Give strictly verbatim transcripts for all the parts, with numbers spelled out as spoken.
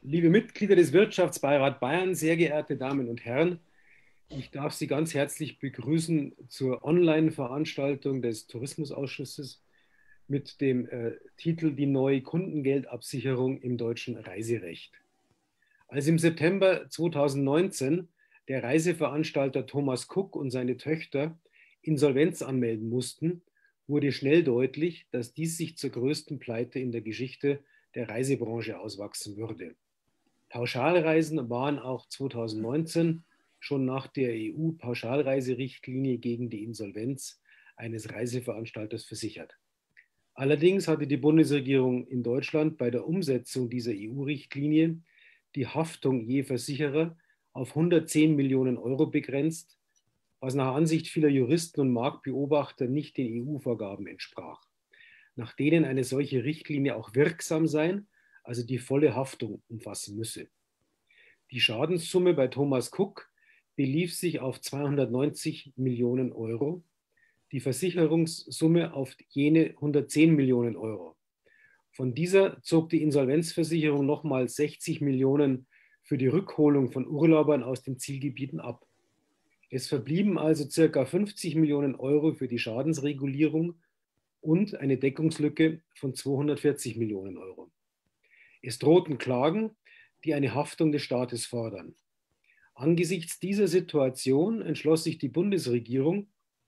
Liebe Mitglieder des Wirtschaftsbeirats Bayern, sehr geehrte Damen und Herren, ich darf Sie ganz herzlich begrüßen zur Online-Veranstaltung des Tourismusausschusses mit dem äh, Titel Die neue Kundengeldabsicherung im deutschen Reiserecht. Als im September zweitausendneunzehn der Reiseveranstalter Thomas Cook und seine Töchter Insolvenz anmelden mussten, wurde schnell deutlich, dass dies sich zur größten Pleite in der Geschichte der Reisebranche auswachsen würde. Pauschalreisen waren auch zweitausendneunzehn schon nach der E U-Pauschalreiserichtlinie gegen die Insolvenz eines Reiseveranstalters versichert. Allerdings hatte die Bundesregierung in Deutschland bei der Umsetzung dieser E U-Richtlinie die Haftung je Versicherer auf hundertzehn Millionen Euro begrenzt, was nach Ansicht vieler Juristen und Marktbeobachter nicht den E U-Vorgaben entsprach, nach denen eine solche Richtlinie auch wirksam sein, also die volle Haftung umfassen müsse. Die Schadenssumme bei Thomas Cook belief sich auf zweihundertneunzig Millionen Euro, die Versicherungssumme auf jene hundertzehn Millionen Euro. Von dieser zog die Insolvenzversicherung nochmal sechzig Millionen für die Rückholung von Urlaubern aus den Zielgebieten ab. Es verblieben also ca. fünfzig Millionen Euro für die Schadensregulierung und eine Deckungslücke von zweihundertvierzig Millionen Euro. Es drohten Klagen, die eine Haftung des Staates fordern. Angesichts dieser Situation entschloss sich die Bundesregierung,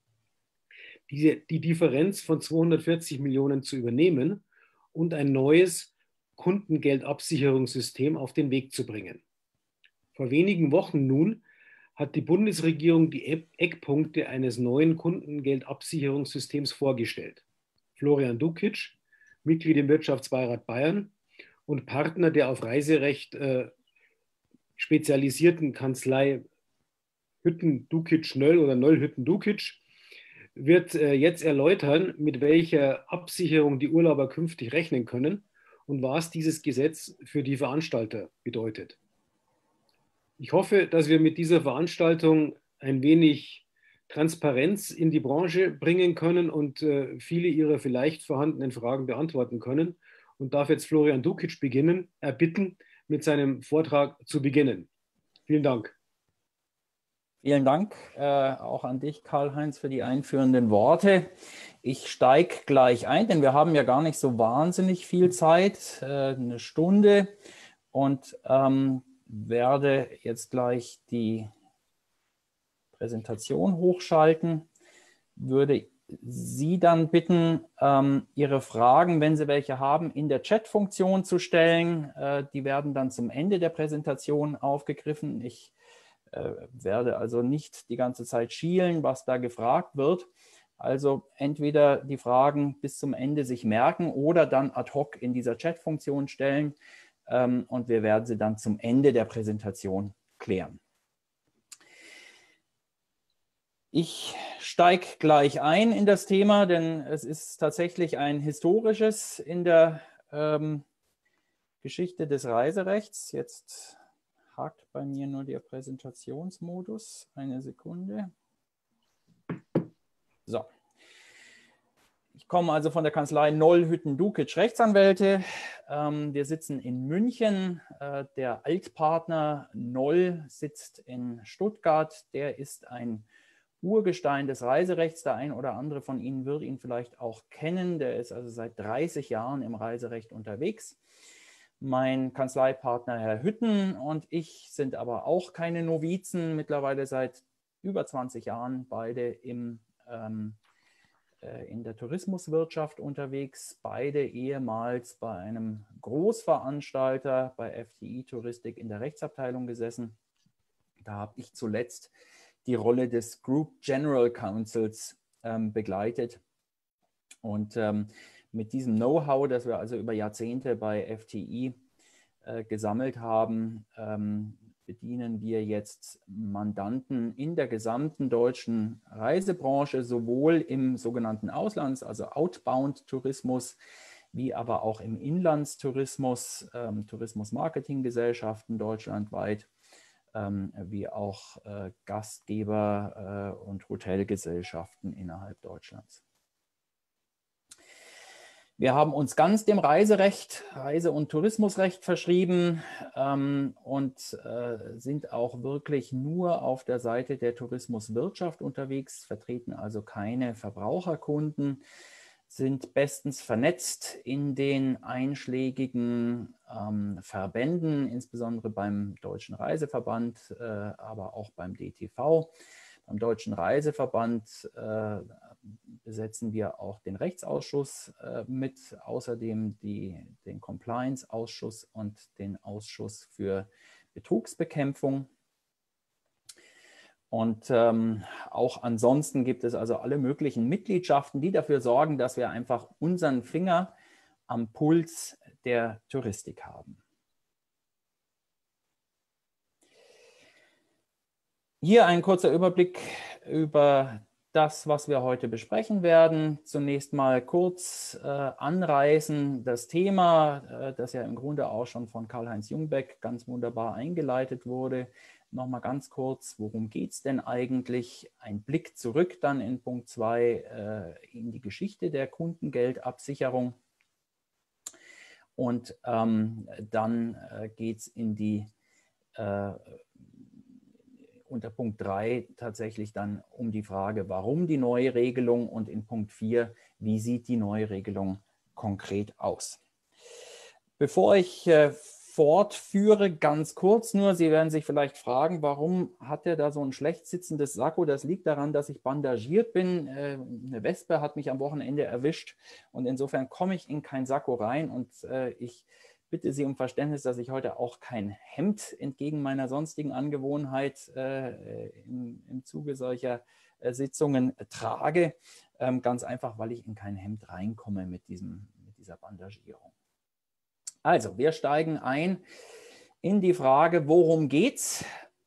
die, die Differenz von zweihundertvierzig Millionen zu übernehmen und ein neues Kundengeldabsicherungssystem auf den Weg zu bringen. Vor wenigen Wochen nun hat die Bundesregierung die Eckpunkte eines neuen Kundengeldabsicherungssystems vorgestellt. Florian Dukic, Mitglied im Wirtschaftsbeirat Bayern und Partner der auf Reiserecht äh, spezialisierten Kanzlei Hütten-Dukic-Nöll oder Nöll-Hütten-Dukic, wird äh, jetzt erläutern, mit welcher Absicherung die Urlauber künftig rechnen können und was dieses Gesetz für die Veranstalter bedeutet. Ich hoffe, dass wir mit dieser Veranstaltung ein wenig Transparenz in die Branche bringen können und äh, viele Ihrer vielleicht vorhandenen Fragen beantworten können und darf jetzt Florian Dukic beginnen, äh, bitten, mit seinem Vortrag zu beginnen. Vielen Dank. Vielen Dank äh, auch an dich, Karl-Heinz, für die einführenden Worte. Ich steige gleich ein, denn wir haben ja gar nicht so wahnsinnig viel Zeit, äh, eine Stunde, und ähm, werde jetzt gleich die Präsentation hochschalten. Würde Sie dann bitten, ähm, Ihre Fragen, wenn Sie welche haben, in der Chat-Funktion zu stellen. Äh, die werden dann zum Ende der Präsentation aufgegriffen. Ich werde also nicht die ganze Zeit schielen, was da gefragt wird. Also entweder die Fragen bis zum Ende sich merken oder dann ad hoc in dieser Chat-Funktion stellen, ähm, und wir werden sie dann zum Ende der Präsentation klären. Ich steige gleich ein in das Thema, denn es ist tatsächlich ein historisches in der ähm, Geschichte des Reiserechts. Jetzt hakt bei mir nur der Präsentationsmodus. Eine Sekunde. So. Ich komme also von der Kanzlei Nöll-Hütten-Dukic Rechtsanwälte. Ähm, wir sitzen in München. Äh, der Altpartner Noll sitzt in Stuttgart. Der ist ein Urgestein des Reiserechts. Der ein oder andere von Ihnen wird ihn vielleicht auch kennen. Der ist also seit dreißig Jahren im Reiserecht unterwegs. Mein Kanzleipartner Herr Hütten und ich sind aber auch keine Novizen, mittlerweile seit über zwanzig Jahren beide im, ähm, äh, in der Tourismuswirtschaft unterwegs, beide ehemals bei einem Großveranstalter bei F T I Touristik in der Rechtsabteilung gesessen. Da habe ich zuletzt die Rolle des Group General Counsels ähm, begleitet und ähm, mit diesem Know-how, das wir also über Jahrzehnte bei F T I äh, gesammelt haben, ähm, bedienen wir jetzt Mandanten in der gesamten deutschen Reisebranche, sowohl im sogenannten Auslands-, also Outbound-Tourismus, wie aber auch im Inlandstourismus, ähm, Tourismusmarketinggesellschaften deutschlandweit, ähm, wie auch äh, Gastgeber äh, und Hotelgesellschaften innerhalb Deutschlands. Wir haben uns ganz dem Reiserecht, Reise- und Tourismusrecht verschrieben ähm, und äh, sind auch wirklich nur auf der Seite der Tourismuswirtschaft unterwegs, vertreten also keine Verbraucherkunden, sind bestens vernetzt in den einschlägigen ähm, Verbänden, insbesondere beim Deutschen Reiseverband, äh, aber auch beim D T V. Beim Deutschen Reiseverband äh, besetzen wir auch den Rechtsausschuss äh, mit, außerdem die, den Compliance-Ausschuss und den Ausschuss für Betrugsbekämpfung. Und ähm, auch ansonsten gibt es also alle möglichen Mitgliedschaften, die dafür sorgen, dass wir einfach unseren Finger am Puls der Touristik haben. Hier ein kurzer Überblick über das, was wir heute besprechen werden. Zunächst mal kurz äh, anreißen das Thema, äh, das ja im Grunde auch schon von Karl-Heinz Jungbeck ganz wunderbar eingeleitet wurde. Nochmal ganz kurz, worum geht es denn eigentlich? Ein Blick zurück dann in Punkt zwei äh, in die Geschichte der Kundengeldabsicherung. Und ähm, dann äh, geht es in die äh, unter Punkt drei tatsächlich dann um die Frage, warum die neue Regelung, und in Punkt vier, wie sieht die neue Regelung konkret aus. Bevor ich äh, fortführe, ganz kurz nur, Sie werden sich vielleicht fragen, warum hat er da so ein schlecht sitzendes Sakko? Das liegt daran, dass ich bandagiert bin. Äh, eine Wespe hat mich am Wochenende erwischt und insofern komme ich in kein Sakko rein und äh, ich bitte Sie um Verständnis, dass ich heute auch kein Hemd entgegen meiner sonstigen Angewohnheit äh, im, im Zuge solcher äh, Sitzungen trage. Ähm, ganz einfach, weil ich in kein Hemd reinkomme mit, diesem, mit dieser Bandagierung. Also, wir steigen ein in die Frage, worum geht's?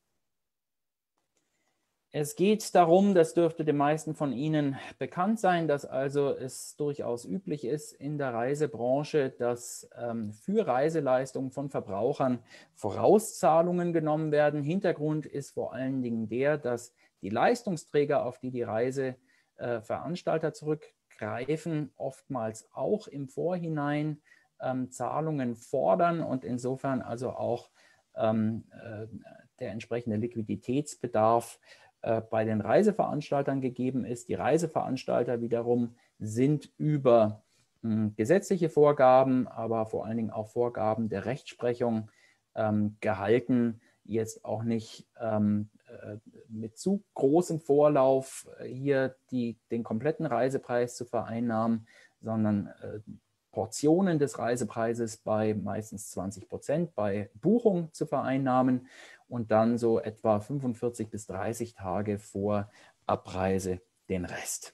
Es geht darum, das dürfte den meisten von Ihnen bekannt sein, dass also es durchaus üblich ist in der Reisebranche, dass ähm, für Reiseleistungen von Verbrauchern Vorauszahlungen genommen werden. Hintergrund ist vor allen Dingen der, dass die Leistungsträger, auf die die Reiseveranstalter äh, zurückgreifen, oftmals auch im Vorhinein ähm, Zahlungen fordern und insofern also auch ähm, äh, der entsprechende Liquiditätsbedarf bei den Reiseveranstaltern gegeben ist. Die Reiseveranstalter wiederum sind über mh, gesetzliche Vorgaben, aber vor allen Dingen auch Vorgaben der Rechtsprechung ähm, gehalten, jetzt auch nicht ähm, äh, mit zu großem Vorlauf hier die, den kompletten Reisepreis zu vereinnahmen, sondern äh, Portionen des Reisepreises bei meistens zwanzig Prozent bei Buchung zu vereinnahmen und dann so etwa fünfundvierzig bis dreißig Tage vor Abreise den Rest.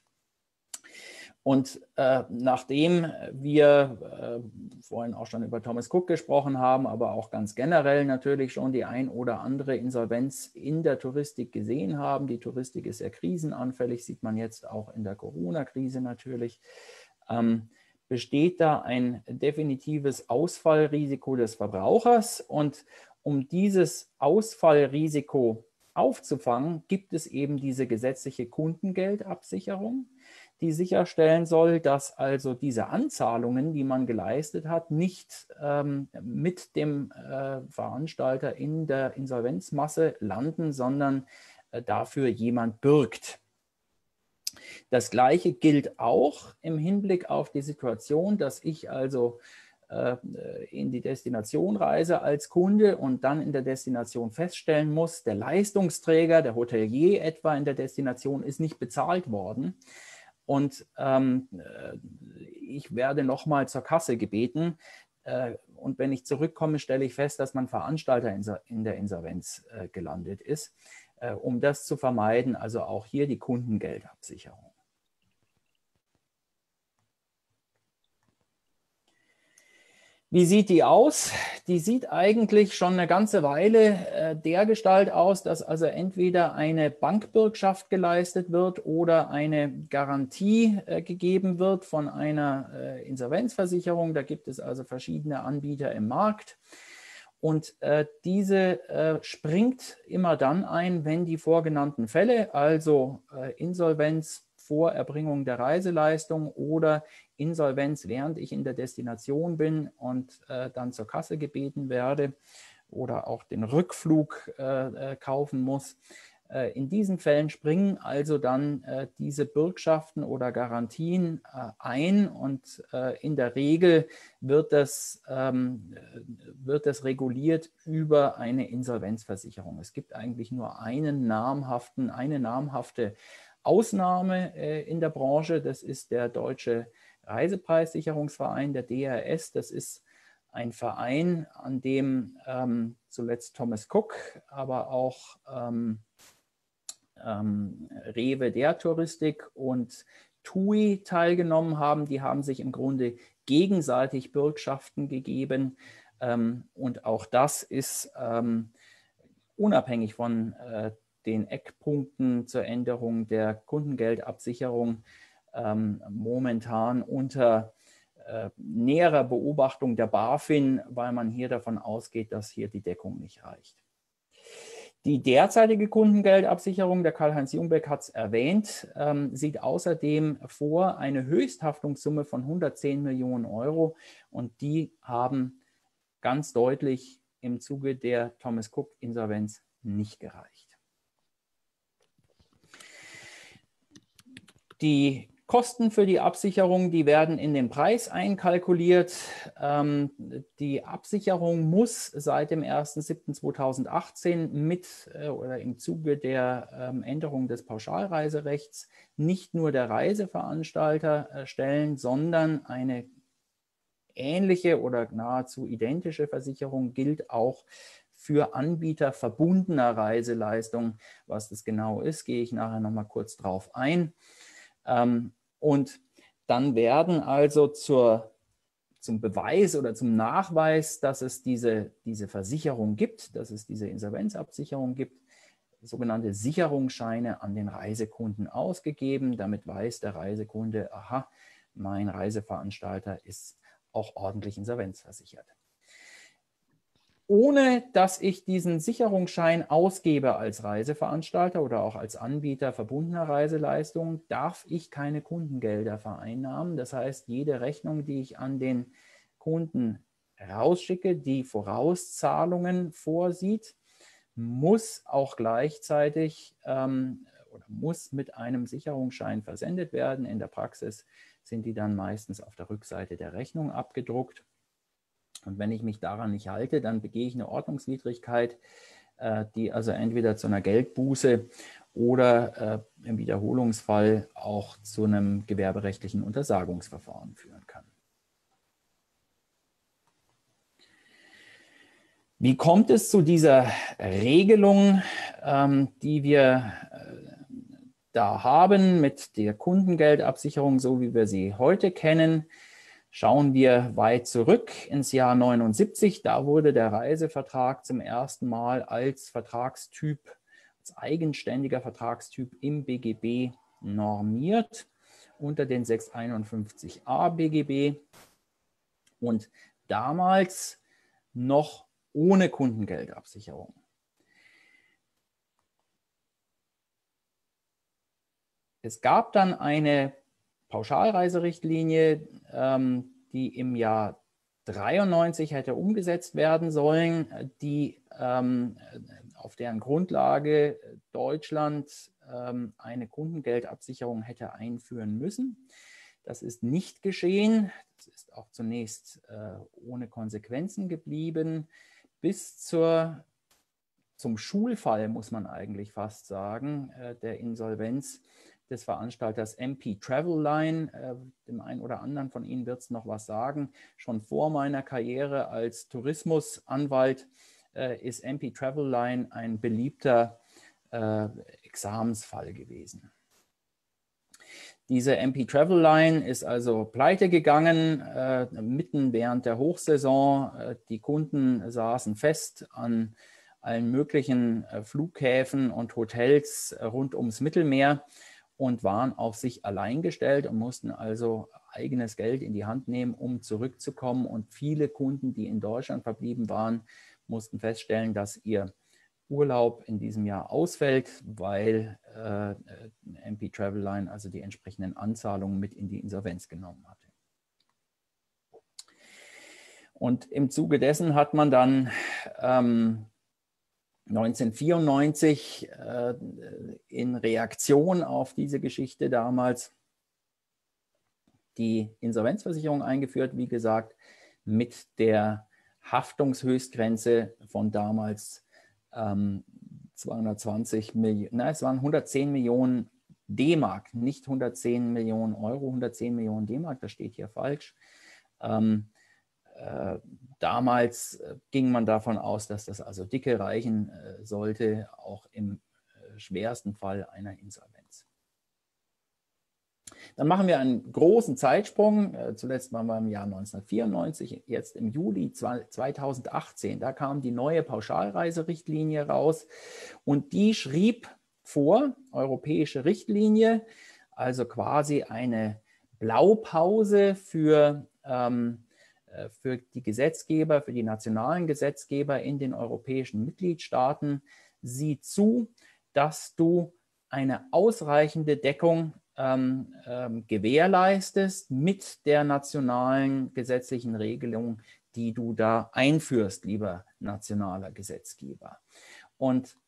Und äh, nachdem wir äh, vorhin auch schon über Thomas Cook gesprochen haben, aber auch ganz generell natürlich schon die ein oder andere Insolvenz in der Touristik gesehen haben, die Touristik ist sehr krisenanfällig, sieht man jetzt auch in der Corona-Krise natürlich, ähm, besteht da ein definitives Ausfallrisiko des Verbrauchers. Und um dieses Ausfallrisiko aufzufangen, gibt es eben diese gesetzliche Kundengeldabsicherung, die sicherstellen soll, dass also diese Anzahlungen, die man geleistet hat, nicht ähm, mit dem äh, Veranstalter in der Insolvenzmasse landen, sondern äh, dafür jemand bürgt. Das Gleiche gilt auch im Hinblick auf die Situation, dass ich also äh, in die Destination reise als Kunde und dann in der Destination feststellen muss, der Leistungsträger, der Hotelier etwa in der Destination ist nicht bezahlt worden und ähm, ich werde nochmal zur Kasse gebeten. Äh, und wenn ich zurückkomme, stelle ich fest, dass mein Veranstalter in, in der Insolvenz äh, gelandet ist. Um das zu vermeiden, also auch hier die Kundengeldabsicherung. Wie sieht die aus? Die sieht eigentlich schon eine ganze Weile äh, dergestalt aus, dass also entweder eine Bankbürgschaft geleistet wird oder eine Garantie äh, gegeben wird von einer äh, Insolvenzversicherung. Da gibt es also verschiedene Anbieter im Markt. Und äh, diese äh, springt immer dann ein, wenn die vorgenannten Fälle, also äh, Insolvenz, vor Erbringung der Reiseleistung oder Insolvenz, während ich in der Destination bin und äh, dann zur Kasse gebeten werde oder auch den Rückflug äh, äh, kaufen muss. Äh, in diesen Fällen springen also dann äh, diese Bürgschaften oder Garantien äh, ein und äh, in der Regel wird das, ähm, wird das reguliert über eine Insolvenzversicherung. Es gibt eigentlich nur einen namhaften, eine namhafte Ausnahme äh, in der Branche, das ist der Deutsche Reisepreissicherungsverein, der D R S. Das ist ein Verein, an dem ähm, zuletzt Thomas Cook, aber auch ähm, ähm, Rewe der Touristik und T U I teilgenommen haben. Die haben sich im Grunde gegenseitig Bürgschaften gegeben. Ähm, und auch das ist ähm, unabhängig von äh, den Eckpunkten zur Änderung der Kundengeldabsicherung ähm, momentan unter äh, näherer Beobachtung der BaFin, weil man hier davon ausgeht, dass hier die Deckung nicht reicht. Die derzeitige Kundengeldabsicherung, der Karl-Heinz Jungbeck hat es erwähnt, ähm, sieht außerdem vor eine Höchsthaftungssumme von hundertzehn Millionen Euro und die haben ganz deutlich im Zuge der Thomas Cook-Insolvenz nicht gereicht. Die Kosten für die Absicherung, die werden in den Preis einkalkuliert. Ähm, die Absicherung muss seit dem ersten siebten zweitausendachtzehn mit äh, oder im Zuge der ähm, Änderung des Pauschalreiserechts nicht nur der Reiseveranstalter äh, stellen, sondern eine ähnliche oder nahezu identische Versicherung gilt auch für Anbieter verbundener Reiseleistungen. Was das genau ist, gehe ich nachher noch mal kurz drauf ein. Ähm, und dann werden also zur, zum Beweis oder zum Nachweis, dass es diese, diese Versicherung gibt, dass es diese Insolvenzabsicherung gibt, sogenannte Sicherungsscheine an den Reisekunden ausgegeben. Damit weiß der Reisekunde, aha, mein Reiseveranstalter ist auch ordentlich insolvenzversichert. Ohne dass ich diesen Sicherungsschein ausgebe als Reiseveranstalter oder auch als Anbieter verbundener Reiseleistungen, darf ich keine Kundengelder vereinnahmen. Das heißt, jede Rechnung, die ich an den Kunden rausschicke, die Vorauszahlungen vorsieht, muss auch gleichzeitig ähm, oder muss mit einem Sicherungsschein versendet werden. In der Praxis sind die dann meistens auf der Rückseite der Rechnung abgedruckt. Und wenn ich mich daran nicht halte, dann begehe ich eine Ordnungswidrigkeit, äh, die also entweder zu einer Geldbuße oder äh, im Wiederholungsfall auch zu einem gewerberechtlichen Untersagungsverfahren führen kann. Wie kommt es zu dieser Regelung, ähm, die wir äh, da haben mit der Kundengeldabsicherung, so wie wir sie heute kennen? Schauen wir weit zurück ins Jahr neunundsiebzig. Da wurde der Reisevertrag zum ersten Mal als Vertragstyp, als eigenständiger Vertragstyp im B G B normiert unter den sechshunderteinundfünfzig a B G B und damals noch ohne Kundengeldabsicherung. Es gab dann eine Pauschalreiserichtlinie, ähm, die im Jahr dreiundneunzig hätte umgesetzt werden sollen, die, ähm, auf deren Grundlage Deutschland ähm, eine Kundengeldabsicherung hätte einführen müssen. Das ist nicht geschehen. Das ist auch zunächst äh, ohne Konsequenzen geblieben. Bis zur, zum Schulfall, muss man eigentlich fast sagen, äh, der Insolvenz des Veranstalters M P Travel Line. Äh, dem einen oder anderen von Ihnen wird es noch was sagen. Schon vor meiner Karriere als Tourismusanwalt äh, ist M P Travel Line ein beliebter äh, Examensfall gewesen. Diese M P Travel Line ist also pleite gegangen, äh, mitten während der Hochsaison. Äh, die Kunden saßen fest an allen möglichen äh, Flughäfen und Hotels äh, rund ums Mittelmeer und waren auf sich allein gestellt und mussten also eigenes Geld in die Hand nehmen, um zurückzukommen. Und viele Kunden, die in Deutschland verblieben waren, mussten feststellen, dass ihr Urlaub in diesem Jahr ausfällt, weil äh, M P Travelline also die entsprechenden Anzahlungen mit in die Insolvenz genommen hatte. Und im Zuge dessen hat man dann ähm, neunzehnhundertvierundneunzig äh, in Reaktion auf diese Geschichte damals die Insolvenzversicherung eingeführt, wie gesagt, mit der Haftungshöchstgrenze von damals ähm, zweihundertzwanzig Millionen, nein, es waren hundertzehn Millionen D-Mark, nicht hundertzehn Millionen Euro, hundertzehn Millionen D-Mark, das steht hier falsch. Ähm, äh, damals äh, ging man davon aus, dass das also dicke reichen äh, sollte, auch im äh, schwersten Fall einer Insolvenz. Dann machen wir einen großen Zeitsprung. Äh, zuletzt waren wir im Jahr neunzehnhundertvierundneunzig, jetzt im Juli zweitausendachtzehn. Da kam die neue Pauschalreiserichtlinie raus und die schrieb vor, europäische Richtlinie, also quasi eine Blaupause für ähm, für die Gesetzgeber, für die nationalen Gesetzgeber in den europäischen Mitgliedstaaten sieht zu, dass du eine ausreichende Deckung ähm, ähm, gewährleistest mit der nationalen gesetzlichen Regelung, die du da einführst, lieber nationaler Gesetzgeber. Und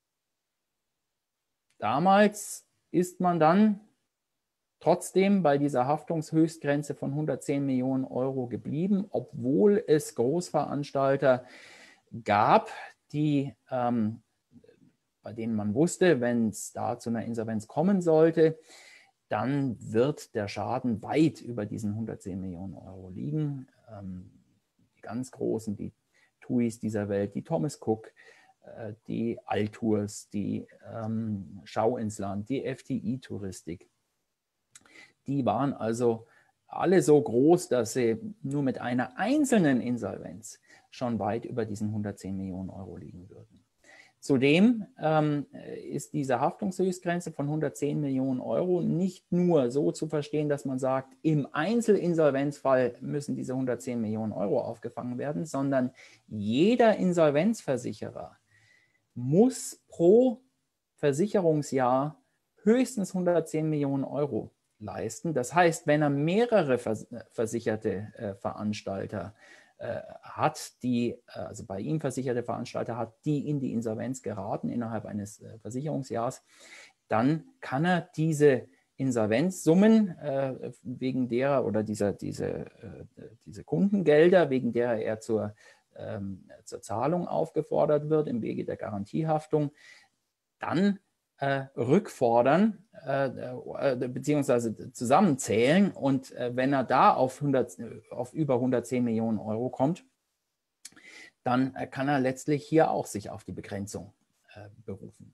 damals ist man dann trotzdem bei dieser Haftungshöchstgrenze von hundertzehn Millionen Euro geblieben, obwohl es Großveranstalter gab, die, ähm, bei denen man wusste, wenn es da zu einer Insolvenz kommen sollte, dann wird der Schaden weit über diesen hundertzehn Millionen Euro liegen. Ähm, die ganz Großen, die T U Is dieser Welt, die Thomas Cook, äh, die Altours, die ähm, Schau ins Land, die F T I-Touristik, die waren also alle so groß, dass sie nur mit einer einzelnen Insolvenz schon weit über diesen hundertzehn Millionen Euro liegen würden. Zudem ähm, ist diese Haftungshöchstgrenze von hundertzehn Millionen Euro nicht nur so zu verstehen, dass man sagt, im Einzelinsolvenzfall müssen diese hundertzehn Millionen Euro aufgefangen werden, sondern jeder Insolvenzversicherer muss pro Versicherungsjahr höchstens hundertzehn Millionen Euro leisten. Das heißt, wenn er mehrere versicherte äh, Veranstalter äh, hat, die, also bei ihm versicherte Veranstalter hat, die in die Insolvenz geraten innerhalb eines äh, Versicherungsjahres, dann kann er diese Insolvenzsummen äh, wegen derer oder dieser, diese, äh, diese Kundengelder, wegen derer er zur, ähm, zur Zahlung aufgefordert wird im Wege der Garantiehaftung, dann Äh, rückfordern äh, äh, beziehungsweise zusammenzählen und äh, wenn er da auf, hundert, auf über hundertzehn Millionen Euro kommt, dann äh, kann er letztlich hier auch sich auf die Begrenzung äh, berufen.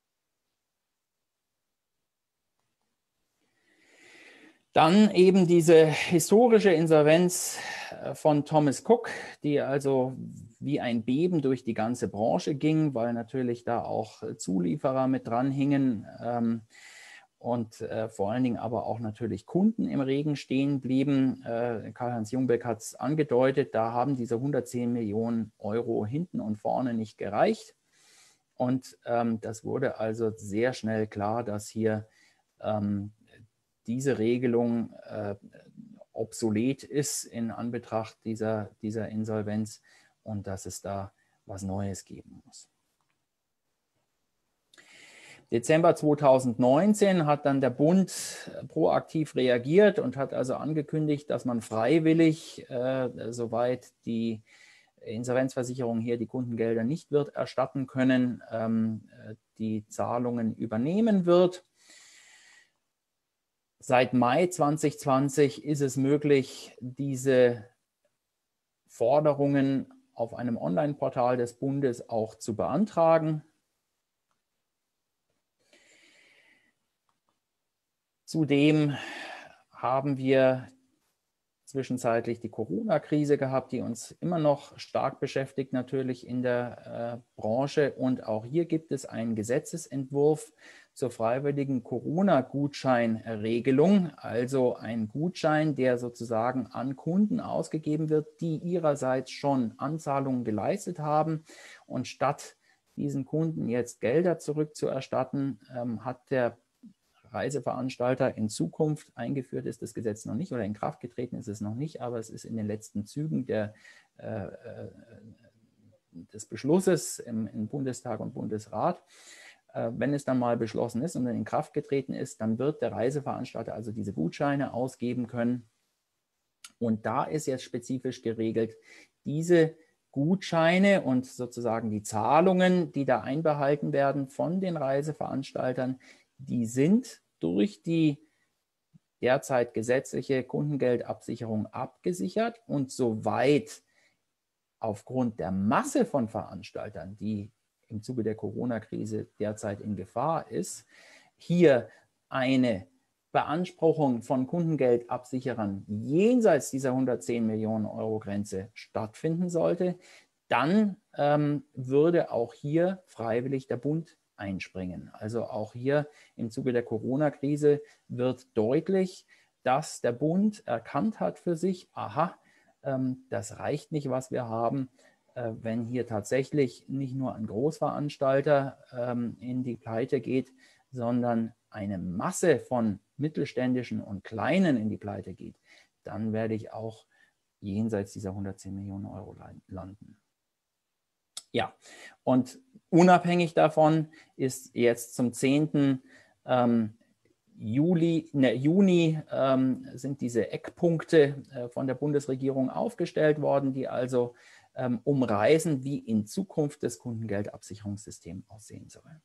Dann eben diese historische Insolvenz von Thomas Cook, die also wie ein Beben durch die ganze Branche ging, weil natürlich da auch Zulieferer mit dran hingen ähm, und äh, vor allen Dingen aber auch natürlich Kunden im Regen stehen blieben. Äh, Karl-Heinz Jungbeck hat es angedeutet, da haben diese hundertzehn Millionen Euro hinten und vorne nicht gereicht. Und ähm, das wurde also sehr schnell klar, dass hier ähm, diese Regelung äh, obsolet ist in Anbetracht dieser, dieser Insolvenz und dass es da was Neues geben muss. Dezember zweitausendneunzehn hat dann der Bund proaktiv reagiert und hat also angekündigt, dass man freiwillig, äh, soweit die Insolvenzversicherung hier die Kundengelder nicht wird erstatten können, ähm, die Zahlungen übernehmen wird. Seit Mai zweitausendzwanzig ist es möglich, diese Forderungen auf einem Online-Portal des Bundes auch zu beantragen. Zudem haben wir zwischenzeitlich die Corona-Krise gehabt, die uns immer noch stark beschäftigt, natürlich in der äh, Branche. Und auch hier gibt es einen Gesetzesentwurf zur freiwilligen Corona-Gutscheinregelung, also ein Gutschein, der sozusagen an Kunden ausgegeben wird, die ihrerseits schon Anzahlungen geleistet haben und statt diesen Kunden jetzt Gelder zurückzuerstatten, ähm, hat der Reiseveranstalter in Zukunft. Eingeführt ist das Gesetz noch nicht oder in Kraft getreten ist es noch nicht, aber es ist in den letzten Zügen der, äh, des Beschlusses im, im Bundestag und Bundesrat. Äh, wenn es dann mal beschlossen ist und dann in Kraft getreten ist, dann wird der Reiseveranstalter also diese Gutscheine ausgeben können. Und da ist jetzt spezifisch geregelt, diese Gutscheine und sozusagen die Zahlungen, die da einbehalten werden von den Reiseveranstaltern, die sind durch die derzeit gesetzliche Kundengeldabsicherung abgesichert. Und soweit aufgrund der Masse von Veranstaltern, die im Zuge der Corona-Krise derzeit in Gefahr ist, hier eine Beanspruchung von Kundengeldabsicherern jenseits dieser hundertzehn Millionen Euro Grenze stattfinden sollte, dann ähm, würde auch hier freiwillig der Bund einspringen. Also auch hier im Zuge der Corona-Krise wird deutlich, dass der Bund erkannt hat für sich, aha, ähm, das reicht nicht, was wir haben, äh, wenn hier tatsächlich nicht nur ein Großveranstalter ähm, in die Pleite geht, sondern eine Masse von mittelständischen und kleinen in die Pleite geht, dann werde ich auch jenseits dieser hundertzehn Millionen Euro landen. Ja, und unabhängig davon ist jetzt zum zehnten Ähm, Juli, ne, Juni ähm, sind diese Eckpunkte äh, von der Bundesregierung aufgestellt worden, die also ähm, umreißen, wie in Zukunft das Kundengeldabsicherungssystem aussehen soll.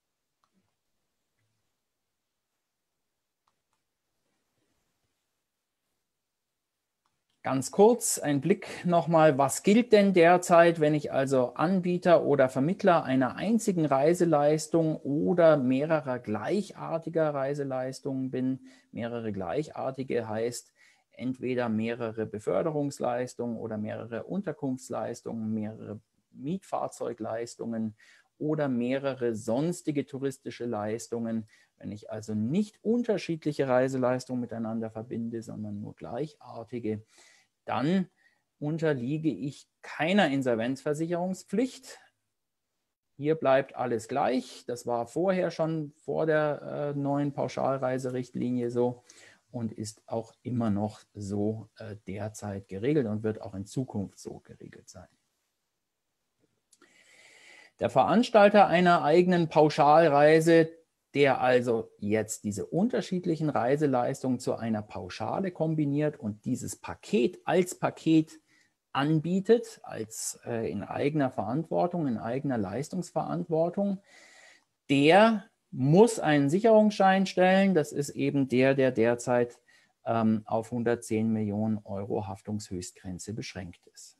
Ganz kurz ein Blick nochmal, was gilt denn derzeit, wenn ich also Anbieter oder Vermittler einer einzigen Reiseleistung oder mehrerer gleichartiger Reiseleistungen bin. Mehrere gleichartige heißt entweder mehrere Beförderungsleistungen oder mehrere Unterkunftsleistungen, mehrere Mietfahrzeugleistungen oder mehrere sonstige touristische Leistungen. Wenn ich also nicht unterschiedliche Reiseleistungen miteinander verbinde, sondern nur gleichartige, dann unterliege ich keiner Insolvenzversicherungspflicht. Hier bleibt alles gleich. Das war vorher schon vor der äh, neuen Pauschalreiserichtlinie so und ist auch immer noch so äh, derzeit geregelt und wird auch in Zukunft so geregelt sein. Der Veranstalter einer eigenen Pauschalreise, der also jetzt diese unterschiedlichen Reiseleistungen zu einer Pauschale kombiniert und dieses Paket als Paket anbietet, als äh, in eigener Verantwortung, in eigener Leistungsverantwortung, der muss einen Sicherungsschein stellen. Das ist eben der, der derzeit ähm, auf hundertzehn Millionen Euro Haftungshöchstgrenze beschränkt ist.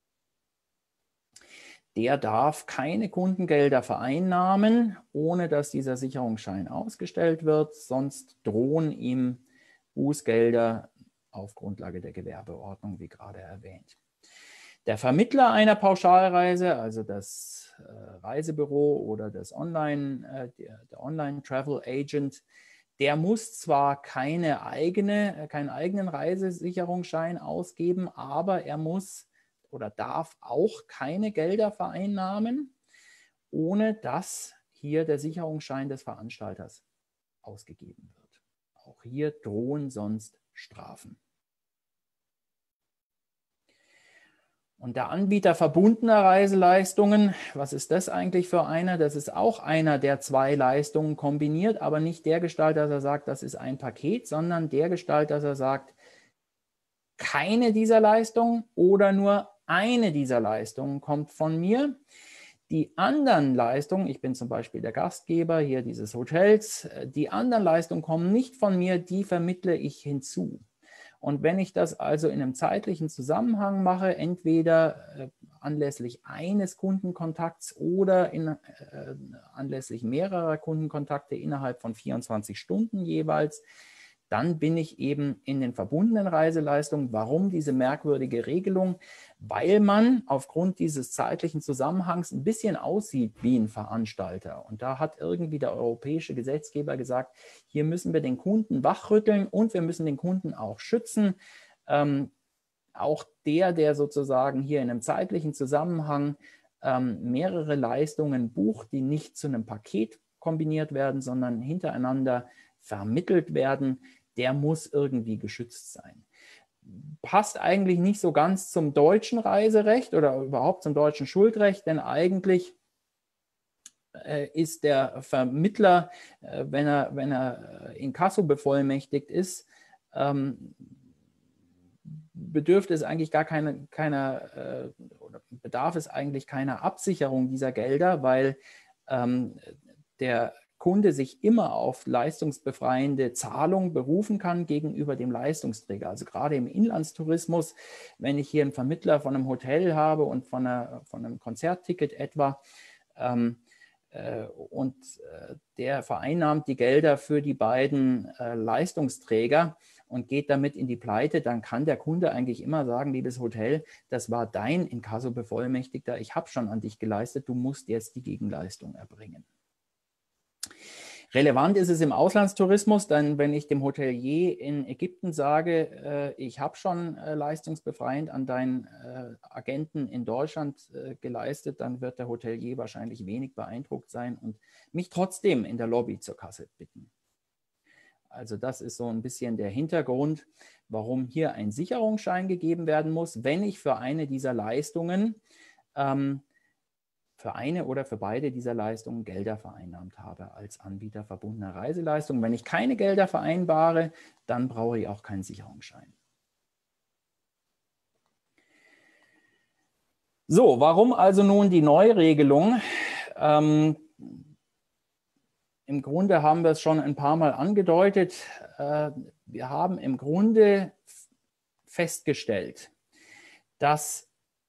Der darf keine Kundengelder vereinnahmen, ohne dass dieser Sicherungsschein ausgestellt wird. Sonst drohen ihm Bußgelder auf Grundlage der Gewerbeordnung, wie gerade erwähnt. Der Vermittler einer Pauschalreise, also das äh, Reisebüro oder das Online, äh, der, der Online-Travel Agent, der muss zwar keine eigene, keinen eigenen Reisesicherungsschein ausgeben, aber er muss oder darf auch keine Gelder vereinnahmen, ohne dass hier der Sicherungsschein des Veranstalters ausgegeben wird. Auch hier drohen sonst Strafen. Und der Anbieter verbundener Reiseleistungen, was ist das eigentlich für einer? Das ist auch einer, der zwei Leistungen kombiniert, aber nicht der Gestalt, dass er sagt, das ist ein Paket, sondern der Gestalt, dass er sagt, keine dieser Leistungen oder nur eine dieser Leistungen kommt von mir. Die anderen Leistungen, ich bin zum Beispiel der Gastgeber hier dieses Hotels, die anderen Leistungen kommen nicht von mir, die vermittle ich hinzu. Und wenn ich das also in einem zeitlichen Zusammenhang mache, entweder äh, anlässlich eines Kundenkontakts oder in, äh, anlässlich mehrerer Kundenkontakte innerhalb von vierundzwanzig Stunden jeweils, dann bin ich eben in den verbundenen Reiseleistungen. Warum diese merkwürdige Regelung? Weil man aufgrund dieses zeitlichen Zusammenhangs ein bisschen aussieht wie ein Veranstalter. Und da hat irgendwie der europäische Gesetzgeber gesagt, hier müssen wir den Kunden wachrütteln und wir müssen den Kunden auch schützen. Ähm, auch der, der sozusagen hier in einem zeitlichen Zusammenhang ähm, mehrere Leistungen bucht, die nicht zu einem Paket kombiniert werden, sondern hintereinander vermittelt werden, der muss irgendwie geschützt sein. Passt eigentlich nicht so ganz zum deutschen Reiserecht oder überhaupt zum deutschen Schuldrecht, denn eigentlich äh, ist der Vermittler, äh, wenn er, wenn er Inkasso bevollmächtigt ist, ähm, bedürft es eigentlich gar keine, keiner, äh, oder bedarf es eigentlich keiner Absicherung dieser Gelder, weil ähm, der Kunde sich immer auf leistungsbefreiende Zahlung berufen kann gegenüber dem Leistungsträger. Also gerade im Inlandstourismus, wenn ich hier einen Vermittler von einem Hotel habe und von, einer, von einem Konzertticket etwa, ähm, äh, und äh, der vereinnahmt die Gelder für die beiden äh, Leistungsträger und geht damit in die Pleite, dann kann der Kunde eigentlich immer sagen, liebes Hotel, das war dein Inkasso-Bevollmächtigter, ich habe schon an dich geleistet, du musst jetzt die Gegenleistung erbringen. Relevant ist es im Auslandstourismus, denn wenn ich dem Hotelier in Ägypten sage, äh, ich habe schon äh, leistungsbefreiend an deinen äh, Agenten in Deutschland äh, geleistet, dann wird der Hotelier wahrscheinlich wenig beeindruckt sein und mich trotzdem in der Lobby zur Kasse bitten. Also das ist so ein bisschen der Hintergrund, warum hier ein Sicherungsschein gegeben werden muss, wenn ich für eine dieser Leistungen ähm, für eine oder für beide dieser Leistungen Gelder vereinnahmt habe als Anbieter verbundener Reiseleistungen. Wenn ich keine Gelder vereinbare, dann brauche ich auch keinen Sicherungsschein. So, warum also nun die Neuregelung? Ähm, Im Grunde haben wir es schon ein paar Mal angedeutet. Äh, wir haben im Grunde festgestellt, dass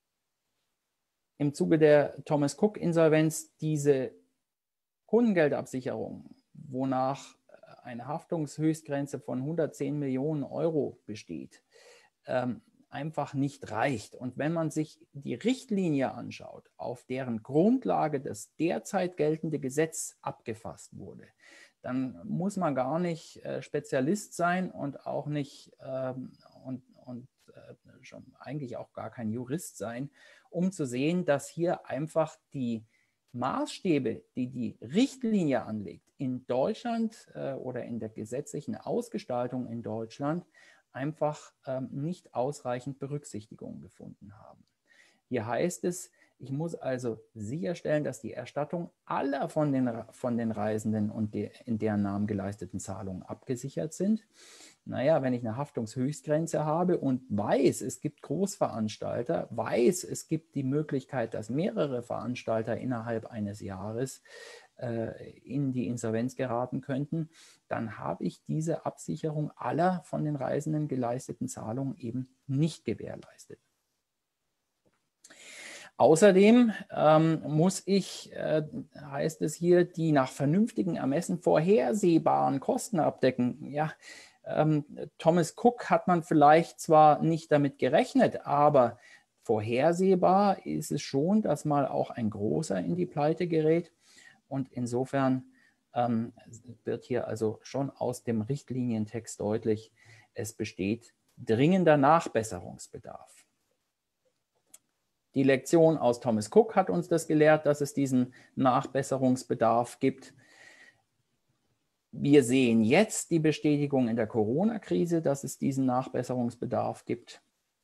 im Zuge der Thomas Cook-Insolvenz diese Kundengeldabsicherung, wonach eine Haftungshöchstgrenze von hundertzehn Millionen Euro besteht, ähm, einfach nicht reicht. Und wenn man sich die Richtlinie anschaut, auf deren Grundlage das derzeit geltende Gesetz abgefasst wurde, dann muss man gar nicht äh, Spezialist sein und auch nicht ähm, und, und äh, schon eigentlich auch gar kein Jurist sein, um zu sehen, dass hier einfach die Maßstäbe, die die Richtlinie anlegt, in Deutschland äh, oder in der gesetzlichen Ausgestaltung in Deutschland einfach ähm, nicht ausreichend Berücksichtigung gefunden haben. Hier heißt es, ich muss also sicherstellen, dass die Erstattung aller von den, von den Reisenden und de, in deren Namen geleisteten Zahlungen abgesichert sind. Naja, wenn ich eine Haftungshöchstgrenze habe und weiß, es gibt Großveranstalter, weiß, es gibt die Möglichkeit, dass mehrere Veranstalter innerhalb eines Jahres äh, in die Insolvenz geraten könnten, dann habe ich diese Absicherung aller von den Reisenden geleisteten Zahlungen eben nicht gewährleistet. Außerdem ähm, muss ich, äh, heißt es hier, die nach vernünftigem Ermessen vorhersehbaren Kosten abdecken. Ja, ähm, Thomas Cook hat man vielleicht zwar nicht damit gerechnet, aber vorhersehbar ist es schon, dass mal auch ein Großer in die Pleite gerät. Und insofern ähm, wird hier also schon aus dem Richtlinientext deutlich, es besteht dringender Nachbesserungsbedarf. Die Lektion aus Thomas Cook hat uns das gelehrt, dass es diesen Nachbesserungsbedarf gibt. Wir sehen jetzt die Bestätigung in der Corona-Krise, dass es diesen Nachbesserungsbedarf gibt.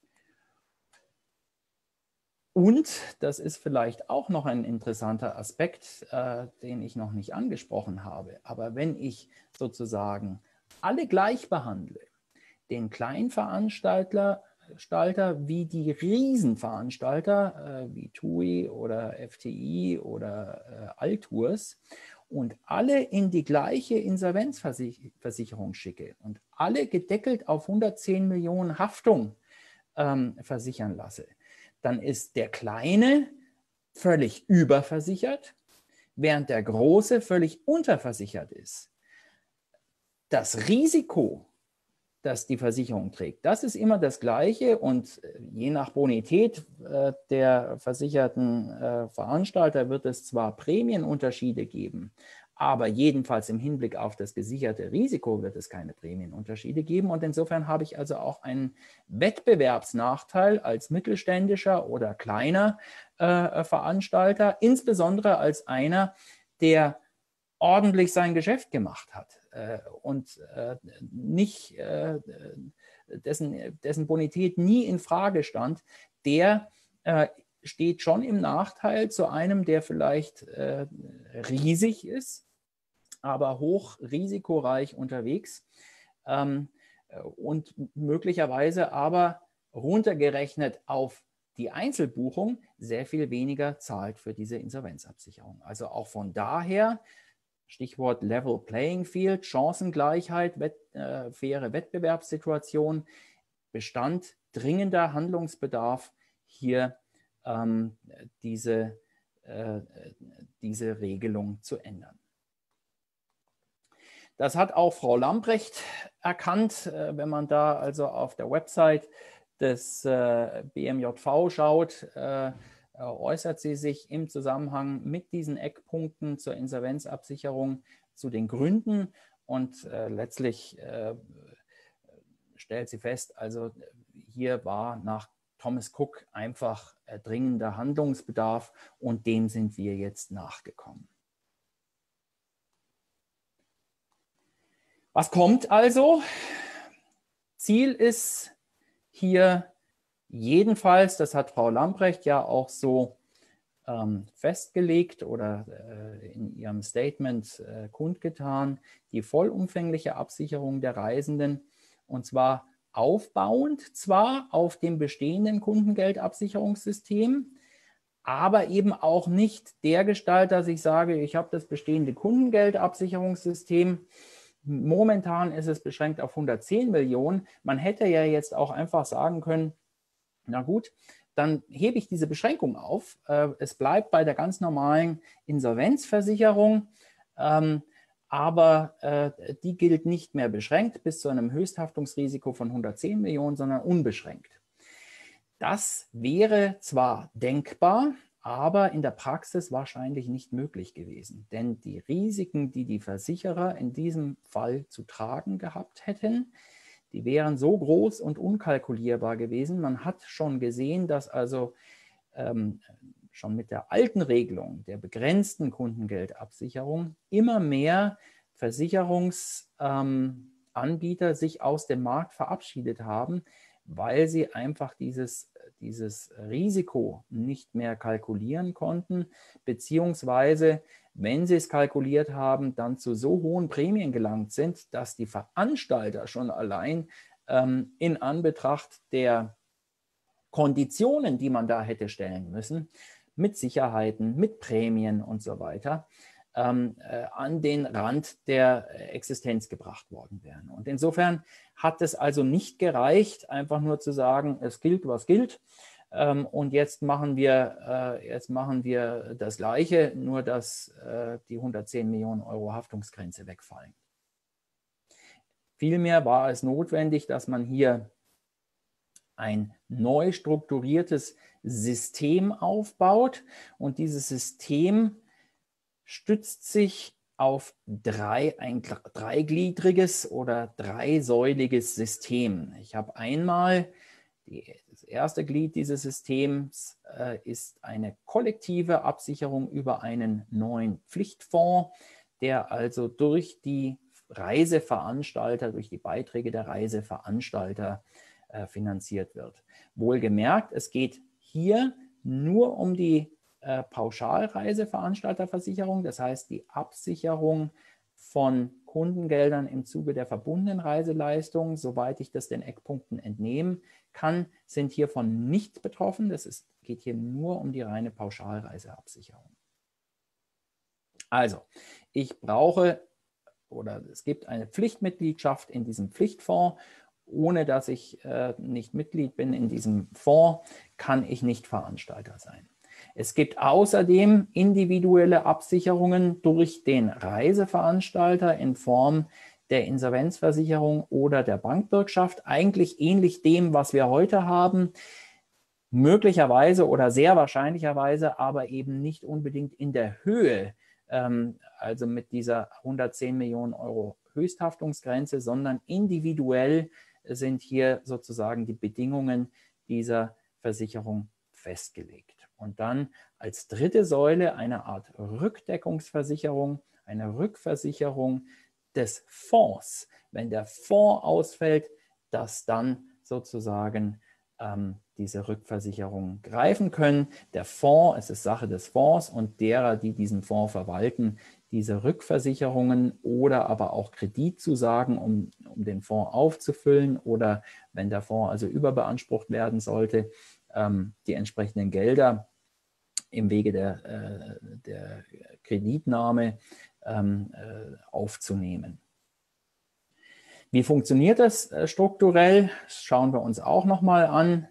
Und, das ist vielleicht auch noch ein interessanter Aspekt, äh, den ich noch nicht angesprochen habe, aber wenn ich sozusagen alle gleich behandle, den Kleinveranstalter Veranstalter wie die Riesenveranstalter äh, wie T U I oder F T I oder äh, Altours und alle in die gleiche Insolvenzversicherung schicke und alle gedeckelt auf hundertzehn Millionen Haftung ähm, versichern lasse, dann ist der Kleine völlig überversichert, während der Große völlig unterversichert ist. Das Risiko, das die Versicherung trägt, das ist immer das Gleiche und je nach Bonität äh, der versicherten äh, Veranstalter wird es zwar Prämienunterschiede geben, aber jedenfalls im Hinblick auf das gesicherte Risiko wird es keine Prämienunterschiede geben. Und insofern habe ich also auch einen Wettbewerbsnachteil als mittelständischer oder kleiner äh, Veranstalter, insbesondere als einer, der ordentlich sein Geschäft gemacht hat äh, und äh, nicht, äh, dessen, dessen Bonität nie in Frage stand, der äh, steht schon im Nachteil zu einem, der vielleicht äh, riesig ist, aber hoch risikoreich unterwegs ähm, und möglicherweise aber runtergerechnet auf die Einzelbuchung sehr viel weniger zahlt für diese Insolvenzabsicherung. Also auch von daher, Stichwort Level Playing Field, Chancengleichheit, wett, äh, faire Wettbewerbssituation, bestand dringender Handlungsbedarf, hier ähm, diese, äh, diese Regelung zu ändern. Das hat auch Frau Lambrecht erkannt, äh, wenn man da also auf der Website des äh, B M J V schaut, äh, äußert sie sich im Zusammenhang mit diesen Eckpunkten zur Insolvenzabsicherung zu den Gründen und äh, letztlich äh, stellt sie fest, also hier war nach Thomas Cook einfach äh, dringender Handlungsbedarf und dem sind wir jetzt nachgekommen. Was kommt also? Ziel ist hier jedenfalls, das hat Frau Lambrecht ja auch so ähm, festgelegt oder äh, in ihrem Statement äh, kundgetan, die vollumfängliche Absicherung der Reisenden, und zwar aufbauend zwar auf dem bestehenden Kundengeldabsicherungssystem, aber eben auch nicht dergestalt, dass ich sage, ich habe das bestehende Kundengeldabsicherungssystem. Momentan ist es beschränkt auf hundertzehn Millionen. Man hätte ja jetzt auch einfach sagen können, na gut, dann hebe ich diese Beschränkung auf. Es bleibt bei der ganz normalen Insolvenzversicherung, aber die gilt nicht mehr beschränkt bis zu einem Höchsthaftungsrisiko von hundertzehn Millionen, sondern unbeschränkt. Das wäre zwar denkbar, aber in der Praxis wahrscheinlich nicht möglich gewesen. Denn die Risiken, die die Versicherer in diesem Fall zu tragen gehabt hätten, die wären so groß und unkalkulierbar gewesen. Man hat schon gesehen, dass also ähm, schon mit der alten Regelung der begrenzten Kundengeldabsicherung immer mehr Versicherungsanbieter ähm, sich aus dem Markt verabschiedet haben, weil sie einfach dieses, dieses Risiko nicht mehr kalkulieren konnten, beziehungsweise, wenn sie es kalkuliert haben, dann zu so hohen Prämien gelangt sind, dass die Veranstalter schon allein ähm, in Anbetracht der Konditionen, die man da hätte stellen müssen, mit Sicherheiten, mit Prämien und so weiter, ähm, äh, an den Rand der Existenz gebracht worden wären. Und insofern hat es also nicht gereicht, einfach nur zu sagen, es gilt, was gilt. Ähm, und jetzt machen, wir, äh, jetzt machen wir das Gleiche, nur dass äh, die hundertzehn Millionen Euro Haftungsgrenze wegfallen. Vielmehr war es notwendig, dass man hier ein neu strukturiertes System aufbaut. Und dieses System stützt sich auf drei, ein dreigliedriges oder dreisäuliges System. Ich habe einmal, die, das erste Glied dieses Systems äh, ist eine kollektive Absicherung über einen neuen Pflichtfonds, der also durch die Reiseveranstalter, durch die Beiträge der Reiseveranstalter äh, finanziert wird. Wohlgemerkt, es geht hier nur um die äh, Pauschalreiseveranstalterversicherung, das heißt die Absicherung von Kundengeldern im Zuge der verbundenen Reiseleistungen, soweit ich das den Eckpunkten entnehmen kann, sind hiervon nicht betroffen. Das ist, geht hier nur um die reine Pauschalreiseabsicherung. Also, ich brauche oder es gibt eine Pflichtmitgliedschaft in diesem Pflichtfonds. Ohne dass ich äh, nicht Mitglied bin in diesem Fonds, kann ich nicht Veranstalter sein. Es gibt außerdem individuelle Absicherungen durch den Reiseveranstalter in Form der Insolvenzversicherung oder der Bankbürgschaft, eigentlich ähnlich dem, was wir heute haben, möglicherweise oder sehr wahrscheinlicherweise, aber eben nicht unbedingt in der Höhe ähm, also mit dieser hundertzehn Millionen Euro Höchsthaftungsgrenze, sondern individuell sind hier sozusagen die Bedingungen dieser Versicherung festgelegt. Und dann als dritte Säule eine Art Rückdeckungsversicherung, eine Rückversicherung des Fonds. Wenn der Fonds ausfällt, dass dann sozusagen ähm, diese Rückversicherungen greifen können. Der Fonds, es ist Sache des Fonds und derer, die diesen Fonds verwalten, diese Rückversicherungen oder aber auch Kreditzusagen, um, um den Fonds aufzufüllen oder wenn der Fonds also überbeansprucht werden sollte, ähm, die entsprechenden Gelder im Wege der, äh, der Kreditnahme ähm, äh, aufzunehmen. Wie funktioniert das äh, strukturell? Das schauen wir uns auch nochmal an.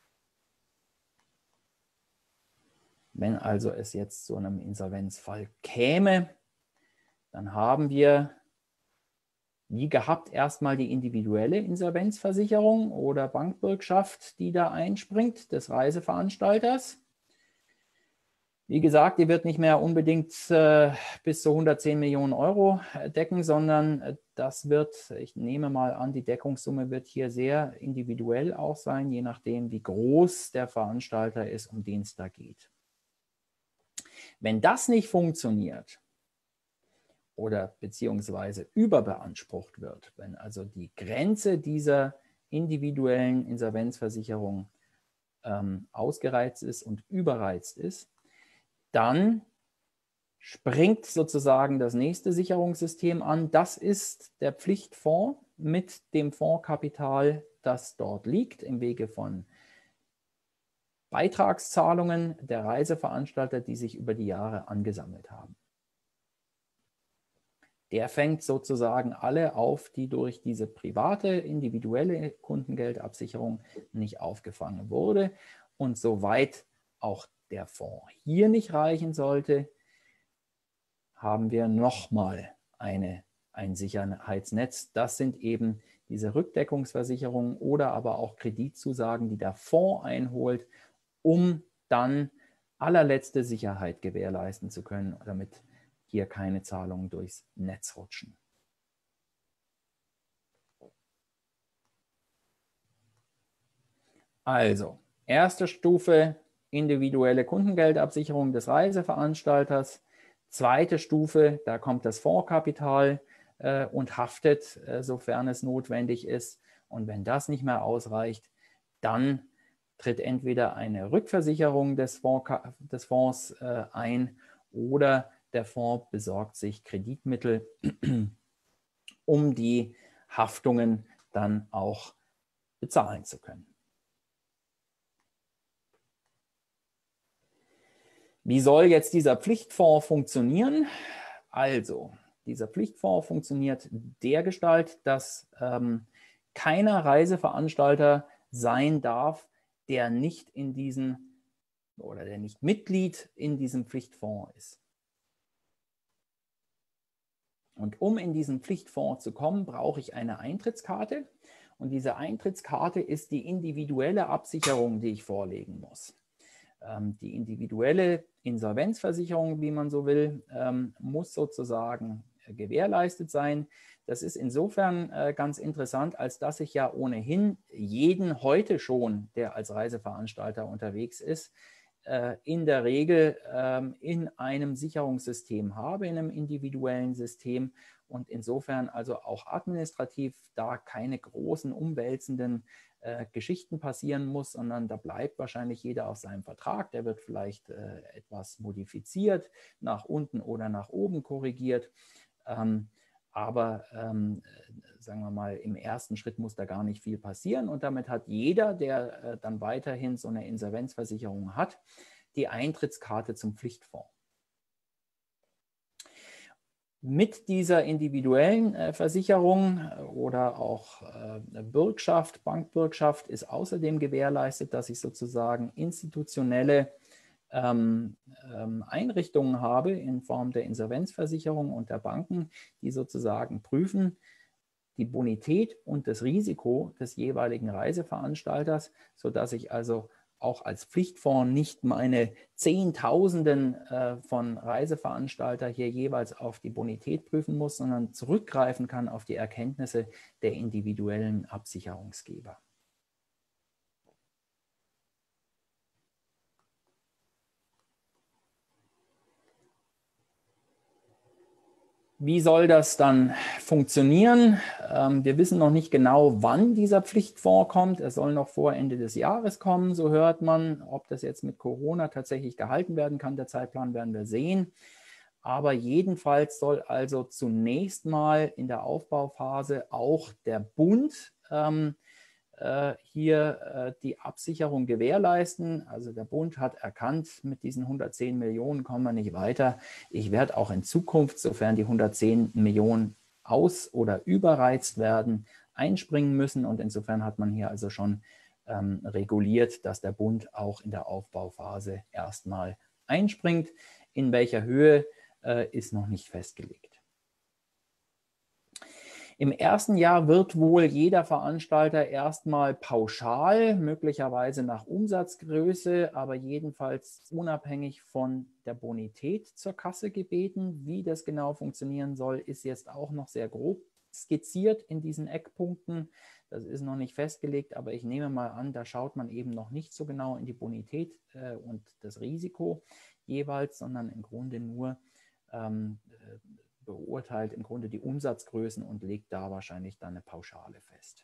Wenn also es jetzt zu einem Insolvenzfall käme, dann haben wir wie gehabt erstmal die individuelle Insolvenzversicherung oder Bankbürgschaft, die da einspringt, des Reiseveranstalters. Wie gesagt, die wird nicht mehr unbedingt äh, bis zu hundertzehn Millionen Euro decken, sondern äh, das wird, ich nehme mal an, die Deckungssumme wird hier sehr individuell auch sein, je nachdem, wie groß der Veranstalter ist, um den es da geht. Wenn das nicht funktioniert oder beziehungsweise überbeansprucht wird, wenn also die Grenze dieser individuellen Insolvenzversicherung ähm, ausgereizt ist und überreizt ist, dann springt sozusagen das nächste Sicherungssystem an. Das ist der Pflichtfonds mit dem Fondskapital, das dort liegt, im Wege von Beitragszahlungen der Reiseveranstalter, die sich über die Jahre angesammelt haben. Der fängt sozusagen alle auf, die durch diese private, individuelle Kundengeldabsicherung nicht aufgefangen wurde. Und soweit auch der Fonds hier nicht reichen sollte, haben wir nochmal eine, ein Sicherheitsnetz. Das sind eben diese Rückdeckungsversicherungen oder aber auch Kreditzusagen, die der Fonds einholt, um dann allerletzte Sicherheit gewährleisten zu können, damit hier keine Zahlungen durchs Netz rutschen. Also, erste Stufe, individuelle Kundengeldabsicherung des Reiseveranstalters. Zweite Stufe, da kommt das Fondskapital äh, und haftet, äh, sofern es notwendig ist. Und wenn das nicht mehr ausreicht, dann tritt entweder eine Rückversicherung des Fonds, des Fonds äh, ein oder der Fonds besorgt sich Kreditmittel, um die Haftungen dann auch bezahlen zu können. Wie soll jetzt dieser Pflichtfonds funktionieren? Also, dieser Pflichtfonds funktioniert dergestalt, dass ähm, keiner Reiseveranstalter sein darf, der nicht in diesen oder der nicht Mitglied in diesem Pflichtfonds ist. Und um in diesen Pflichtfonds zu kommen, brauche ich eine Eintrittskarte. Und diese Eintrittskarte ist die individuelle Absicherung, die ich vorlegen muss. Ähm, die individuelle Insolvenzversicherung, wie man so will, ähm, muss sozusagen äh, gewährleistet sein. Das ist insofern äh, ganz interessant, als dass ich ja ohnehin jeden heute schon, der als Reiseveranstalter unterwegs ist, in der Regel ähm, in einem Sicherungssystem habe, in einem individuellen System und insofern also auch administrativ da keine großen umwälzenden äh, Geschichten passieren muss, sondern da bleibt wahrscheinlich jeder auf seinem Vertrag. Der wird vielleicht äh, etwas modifiziert, nach unten oder nach oben korrigiert. Ähm, Aber ähm, sagen wir mal, im ersten Schritt muss da gar nicht viel passieren. Und damit hat jeder, der äh, dann weiterhin so eine Insolvenzversicherung hat, die Eintrittskarte zum Pflichtfonds. Mit dieser individuellen äh, Versicherung oder auch äh, Bürgschaft, Bankbürgschaft ist außerdem gewährleistet, dass ich sozusagen institutionelle Ähm, ähm, Einrichtungen habe in Form der Insolvenzversicherung und der Banken, die sozusagen prüfen die Bonität und das Risiko des jeweiligen Reiseveranstalters, sodass ich also auch als Pflichtfonds nicht meine Zehntausenden äh, von Reiseveranstaltern hier jeweils auf die Bonität prüfen muss, sondern zurückgreifen kann auf die Erkenntnisse der individuellen Absicherungsgeber. Wie soll das dann funktionieren? Ähm, wir wissen noch nicht genau, wann dieser Pflichtfonds kommt. Er soll noch vor Ende des Jahres kommen, so hört man. Ob das jetzt mit Corona tatsächlich gehalten werden kann, der Zeitplan werden wir sehen. Aber jedenfalls soll also zunächst mal in der Aufbauphase auch der Bund ähm, hier die Absicherung gewährleisten. Also der Bund hat erkannt, mit diesen hundertzehn Millionen kommen wir nicht weiter. Ich werde auch in Zukunft, sofern die hundertzehn Millionen aus- oder überreizt werden, einspringen müssen. Und insofern hat man hier also schon ähm, reguliert, dass der Bund auch in der Aufbauphase erstmal einspringt. In welcher Höhe äh, ist noch nicht festgelegt. Im ersten Jahr wird wohl jeder Veranstalter erstmal pauschal, möglicherweise nach Umsatzgröße, aber jedenfalls unabhängig von der Bonität zur Kasse gebeten. Wie das genau funktionieren soll, ist jetzt auch noch sehr grob skizziert in diesen Eckpunkten. Das ist noch nicht festgelegt, aber ich nehme mal an, da schaut man eben noch nicht so genau in die Bonität äh, und das Risiko jeweils, sondern im Grunde nur ähm, beurteilt im Grunde die Umsatzgrößen und legt da wahrscheinlich dann eine Pauschale fest.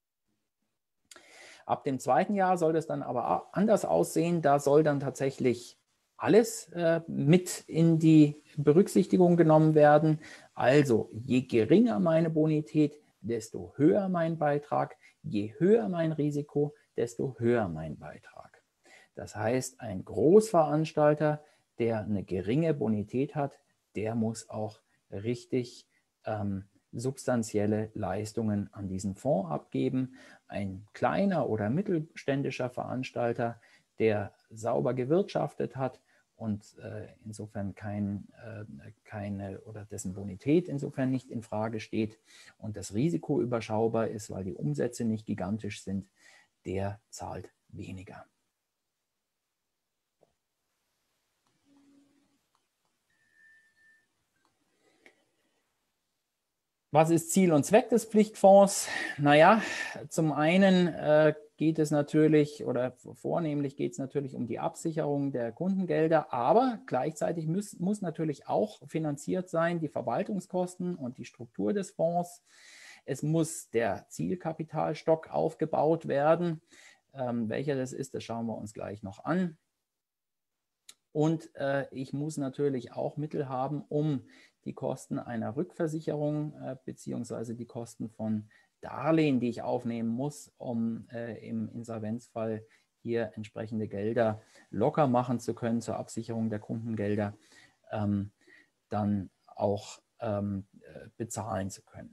Ab dem zweiten Jahr soll das dann aber anders aussehen. Da soll dann tatsächlich alles äh, mit in die Berücksichtigung genommen werden. Also je geringer meine Bonität, desto höher mein Beitrag. Je höher mein Risiko, desto höher mein Beitrag. Das heißt, ein Großveranstalter, der eine geringe Bonität hat, der muss auch richtig ähm, substanzielle Leistungen an diesen Fonds abgeben. Ein kleiner oder mittelständischer Veranstalter, der sauber gewirtschaftet hat und äh, insofern kein, äh, keine oder dessen Bonität insofern nicht in Frage steht und das Risiko überschaubar ist, weil die Umsätze nicht gigantisch sind, der zahlt weniger. Was ist Ziel und Zweck des Pflichtfonds? Naja, zum einen äh, geht es natürlich oder vornehmlich geht es natürlich um die Absicherung der Kundengelder, aber gleichzeitig muss, muss natürlich auch finanziert sein die Verwaltungskosten und die Struktur des Fonds. Es muss der Zielkapitalstock aufgebaut werden. Ähm, welcher das ist, das schauen wir uns gleich noch an. Und äh, ich muss natürlich auch Mittel haben, um die Kosten einer Rückversicherung äh, beziehungsweise die Kosten von Darlehen, die ich aufnehmen muss, um äh, im Insolvenzfall hier entsprechende Gelder locker machen zu können zur Absicherung der Kundengelder, ähm, dann auch ähm, äh, bezahlen zu können.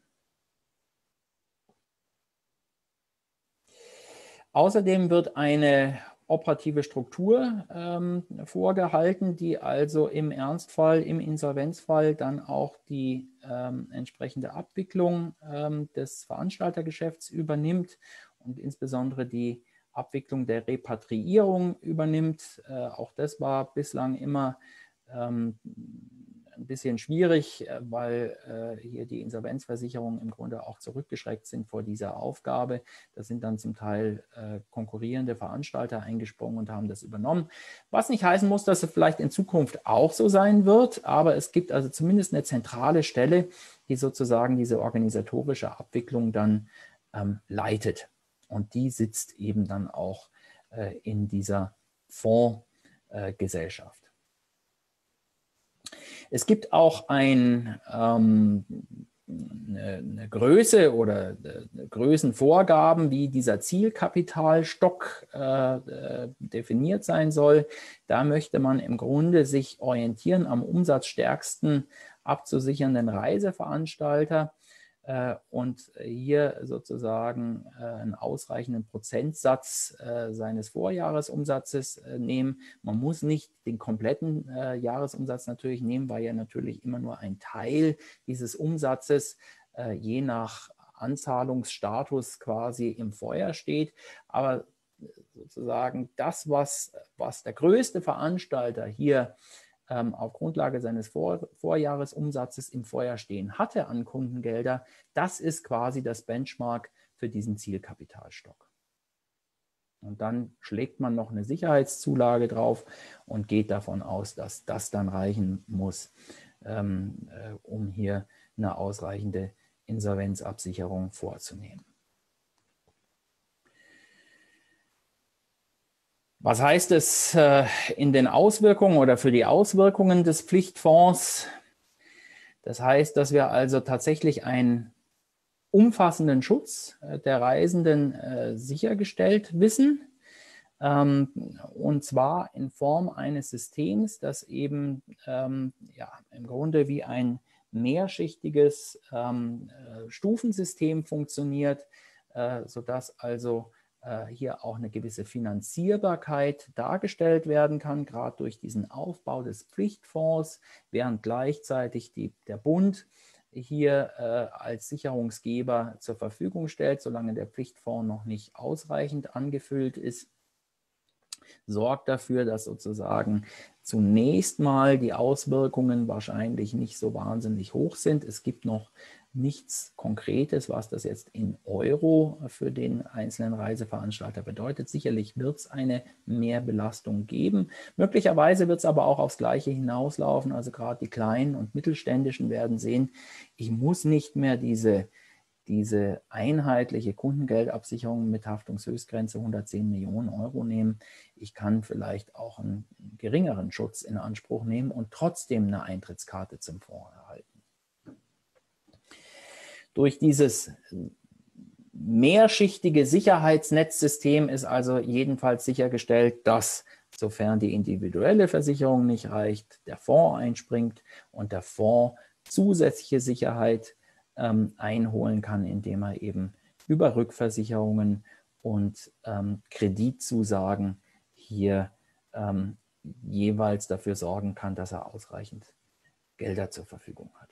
Außerdem wird eine operative Struktur ähm, vorgehalten, die also im Ernstfall, im Insolvenzfall dann auch die ähm, entsprechende Abwicklung ähm, des Veranstaltergeschäfts übernimmt und insbesondere die Abwicklung der Repatriierung übernimmt. Äh, auch das war bislang immer ähm, ein bisschen schwierig, weil äh, hier die Insolvenzversicherungen im Grunde auch zurückgeschreckt sind vor dieser Aufgabe. Da sind dann zum Teil äh, konkurrierende Veranstalter eingesprungen und haben das übernommen. Was nicht heißen muss, dass es vielleicht in Zukunft auch so sein wird, aber es gibt also zumindest eine zentrale Stelle, die sozusagen diese organisatorische Abwicklung dann ähm, leitet. Und die sitzt eben dann auch äh, in dieser Fondsgesellschaft. Äh, Es gibt auch ein, ähm, eine, eine Größe oder eine Größenvorgaben, wie dieser Zielkapitalstock äh, äh, definiert sein soll. Da möchte man im Grunde sich orientieren am umsatzstärksten abzusichernden Reiseveranstalter und hier sozusagen einen ausreichenden Prozentsatz seines Vorjahresumsatzes nehmen. Man muss nicht den kompletten Jahresumsatz natürlich nehmen, weil ja natürlich immer nur ein Teil dieses Umsatzes je nach Anzahlungsstatus quasi im Feuer steht. Aber sozusagen das, was, was der größte Veranstalter hier ähm, auf Grundlage seines Vor Vorjahresumsatzes im Vorjahr stehen hatte an Kundengelder, das ist quasi das Benchmark für diesen Zielkapitalstock. Und dann schlägt man noch eine Sicherheitszulage drauf und geht davon aus, dass das dann reichen muss, ähm, äh, um hier eine ausreichende Insolvenzabsicherung vorzunehmen. Was heißt es äh, in den Auswirkungen oder für die Auswirkungen des Pflichtfonds? Das heißt, dass wir also tatsächlich einen umfassenden Schutz äh, der Reisenden äh, sichergestellt wissen. Ähm, und zwar in Form eines Systems, das eben ähm, ja, im Grunde wie ein mehrschichtiges ähm, äh, Stufensystem funktioniert, äh, sodass also äh, hier auch eine gewisse Finanzierbarkeit dargestellt werden kann, gerade durch diesen Aufbau des Pflichtfonds, während gleichzeitig die, der Bund hier äh, als Sicherungsgeber zur Verfügung stellt, solange der Pflichtfonds noch nicht ausreichend angefüllt ist, sorgt dafür, dass sozusagen zunächst mal die Auswirkungen wahrscheinlich nicht so wahnsinnig hoch sind. Es gibt noch nichts Konkretes, was das jetzt in Euro für den einzelnen Reiseveranstalter bedeutet. Sicherlich wird es eine Mehrbelastung geben. Möglicherweise wird es aber auch aufs Gleiche hinauslaufen. Also gerade die kleinen und mittelständischen werden sehen, ich muss nicht mehr diese diese einheitliche Kundengeldabsicherung mit Haftungshöchstgrenze hundertzehn Millionen Euro nehmen. Ich kann vielleicht auch einen geringeren Schutz in Anspruch nehmen und trotzdem eine Eintrittskarte zum Fonds erhalten. Durch dieses mehrschichtige Sicherheitsnetzsystem ist also jedenfalls sichergestellt, dass, sofern die individuelle Versicherung nicht reicht, der Fonds einspringt und der Fonds zusätzliche Sicherheit ähm, einholen kann, indem er eben über Rückversicherungen und ähm, Kreditzusagen hier ähm, jeweils dafür sorgen kann, dass er ausreichend Gelder zur Verfügung hat.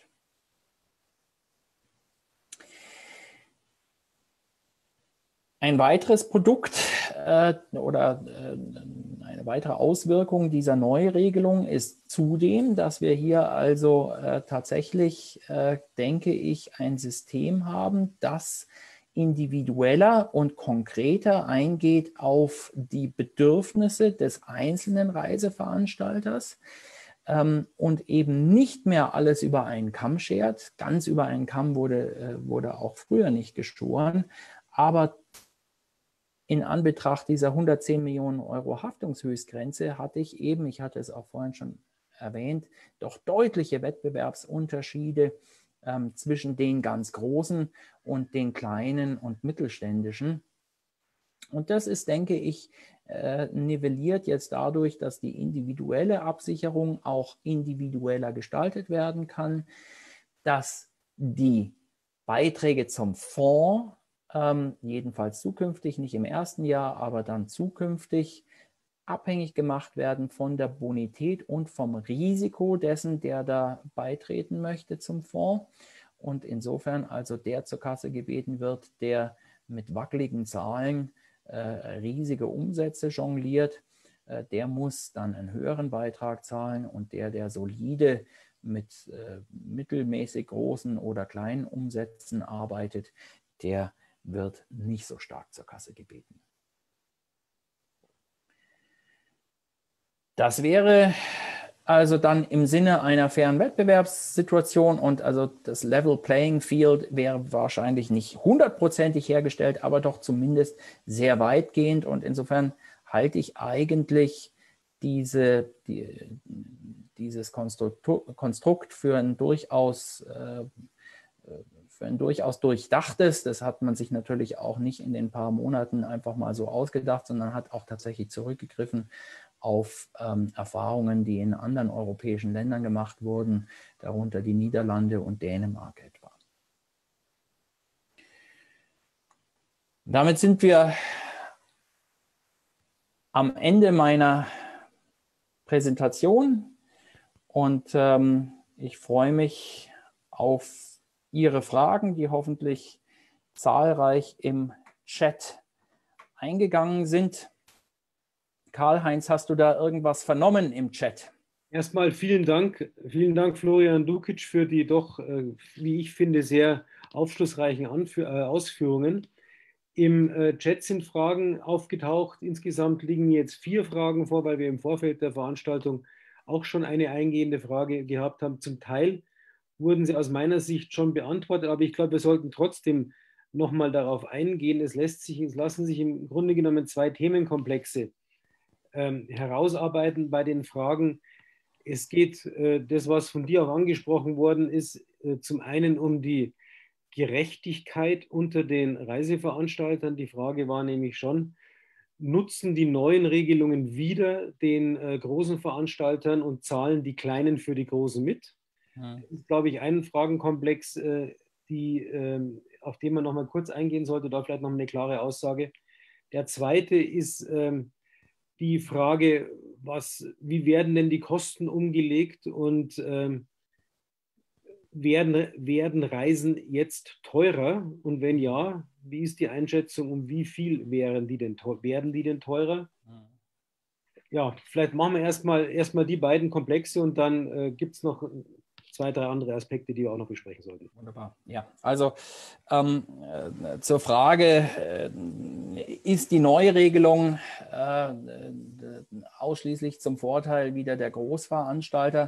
Ein weiteres Produkt äh, oder äh, eine weitere Auswirkung dieser Neuregelung ist zudem, dass wir hier also äh, tatsächlich, äh, denke ich, ein System haben, das individueller und konkreter eingeht auf die Bedürfnisse des einzelnen Reiseveranstalters ähm, und eben nicht mehr alles über einen Kamm schert. Ganz über einen Kamm wurde, äh, wurde auch früher nicht geschoren, aber in Anbetracht dieser hundertzehn Millionen Euro Haftungshöchstgrenze hatte ich eben, ich hatte es auch vorhin schon erwähnt, doch deutliche Wettbewerbsunterschiede ähm, zwischen den ganz großen und den kleinen und mittelständischen. Und das ist, denke ich, äh, nivelliert jetzt dadurch, dass die individuelle Absicherung auch individueller gestaltet werden kann, dass die Beiträge zum Fonds Ähm, jedenfalls zukünftig, nicht im ersten Jahr, aber dann zukünftig abhängig gemacht werden von der Bonität und vom Risiko dessen, der da beitreten möchte zum Fonds. Und insofern also der zur Kasse gebeten wird, der mit wackeligen Zahlen äh, riesige Umsätze jongliert, äh, der muss dann einen höheren Beitrag zahlen und der, der solide mit äh, mittelmäßig großen oder kleinen Umsätzen arbeitet, der wird nicht so stark zur Kasse gebeten. Das wäre also dann im Sinne einer fairen Wettbewerbssituation und also das Level Playing Field wäre wahrscheinlich nicht hundertprozentig hergestellt, aber doch zumindest sehr weitgehend und insofern halte ich eigentlich diese, die, dieses Konstrukt, Konstrukt für ein durchaus äh, für ein durchaus durchdachtes. Das hat man sich natürlich auch nicht in den paar Monaten einfach mal so ausgedacht, sondern hat auch tatsächlich zurückgegriffen auf ähm, Erfahrungen, die in anderen europäischen Ländern gemacht wurden, darunter die Niederlande und Dänemark etwa. Damit sind wir am Ende meiner Präsentation und ähm, ich freue mich auf Ihre Fragen, die hoffentlich zahlreich im Chat eingegangen sind. Karl-Heinz, hast du da irgendwas vernommen im Chat? Erstmal vielen Dank, vielen Dank Florian Dukic für die doch, wie ich finde, sehr aufschlussreichen Anführ äh, Ausführungen. Im äh, Chat sind Fragen aufgetaucht. Insgesamt liegen jetzt vier Fragen vor, weil wir im Vorfeld der Veranstaltung auch schon eine eingehende Frage gehabt haben. Zum Teil wurden sie aus meiner Sicht schon beantwortet, aber ich glaube, wir sollten trotzdem nochmal darauf eingehen. Es, lässt sich, es lassen sich im Grunde genommen zwei Themenkomplexe ähm, herausarbeiten bei den Fragen. Es geht, äh, das, was von dir auch angesprochen worden ist, äh, zum einen um die Gerechtigkeit unter den Reiseveranstaltern. Die Frage war nämlich schon, nutzen die neuen Regelungen wieder den äh, großen Veranstaltern und zahlen die Kleinen für die Großen mit? Ja. Das ist, glaube ich, ein Fragenkomplex, äh, die, äh, auf den man noch mal kurz eingehen sollte, da vielleicht noch eine klare Aussage. Der zweite ist ähm, die Frage, was, wie werden denn die Kosten umgelegt und ähm, werden, werden Reisen jetzt teurer? Und wenn ja, wie ist die Einschätzung, um wie viel wären die denn, werden die denn teurer? Ja, vielleicht machen wir erstmal erstmal die beiden Komplexe und dann äh, gibt es noch zwei, drei andere Aspekte, die wir auch noch besprechen sollten. Wunderbar. Ja, also ähm, äh, zur Frage, äh, ist die Neuregelung äh, ausschließlich zum Vorteil wieder der Großveranstalter?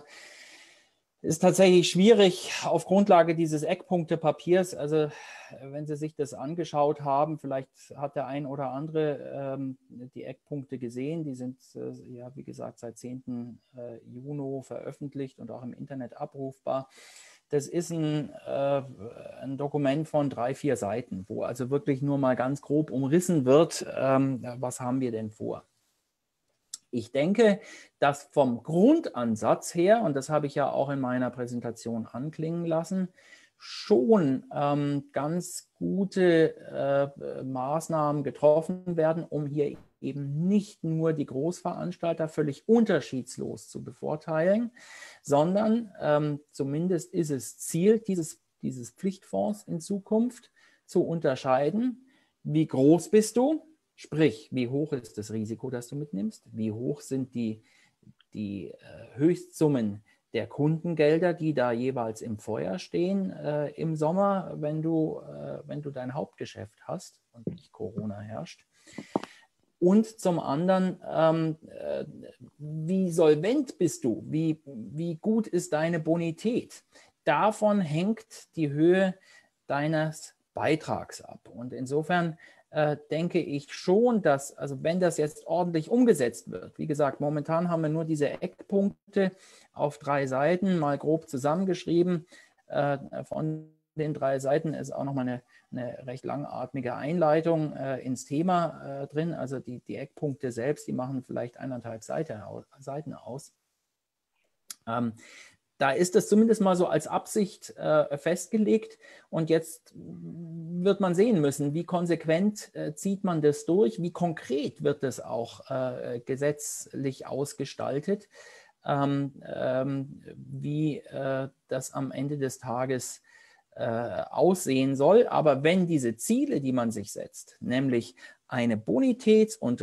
Ist tatsächlich schwierig auf Grundlage dieses Eckpunktepapiers. Also wenn Sie sich das angeschaut haben, vielleicht hat der ein oder andere ähm, die Eckpunkte gesehen. Die sind, äh, ja, wie gesagt, seit zehnten Juni veröffentlicht und auch im Internet abrufbar. Das ist ein, äh, ein Dokument von drei, vier Seiten, wo also wirklich nur mal ganz grob umrissen wird, ähm, was haben wir denn vor. Ich denke, dass vom Grundansatz her, und das habe ich ja auch in meiner Präsentation anklingen lassen, schon ähm, ganz gute äh, Maßnahmen getroffen werden, um hier eben nicht nur die Großveranstalter völlig unterschiedslos zu bevorteilen, sondern ähm, zumindest ist es Ziel dieses, dieses Pflichtfonds in Zukunft zu unterscheiden, wie groß bist du? Sprich, wie hoch ist das Risiko, das du mitnimmst? Wie hoch sind die, die äh, Höchstsummen der Kundengelder, die da jeweils im Feuer stehen äh, im Sommer, wenn du, äh, wenn du dein Hauptgeschäft hast und nicht Corona herrscht? Und zum anderen, ähm, äh, wie solvent bist du? Wie, wie gut ist deine Bonität? Davon hängt die Höhe deines Beitrags ab. Und insofern Äh, denke ich schon, dass, also wenn das jetzt ordentlich umgesetzt wird, wie gesagt, momentan haben wir nur diese Eckpunkte auf drei Seiten, mal grob zusammengeschrieben. Äh, von den drei Seiten ist auch nochmal eine, eine recht langatmige Einleitung äh, ins Thema äh, drin. Also die, die Eckpunkte selbst, die machen vielleicht eineinhalb Seite, Seiten aus. Ähm, Da ist das zumindest mal so als Absicht äh, festgelegt und jetzt wird man sehen müssen, wie konsequent äh, zieht man das durch, wie konkret wird das auch äh, gesetzlich ausgestaltet, ähm, ähm, wie äh, das am Ende des Tages äh, aussehen soll. Aber wenn diese Ziele, die man sich setzt, nämlich eine Bonitäts- und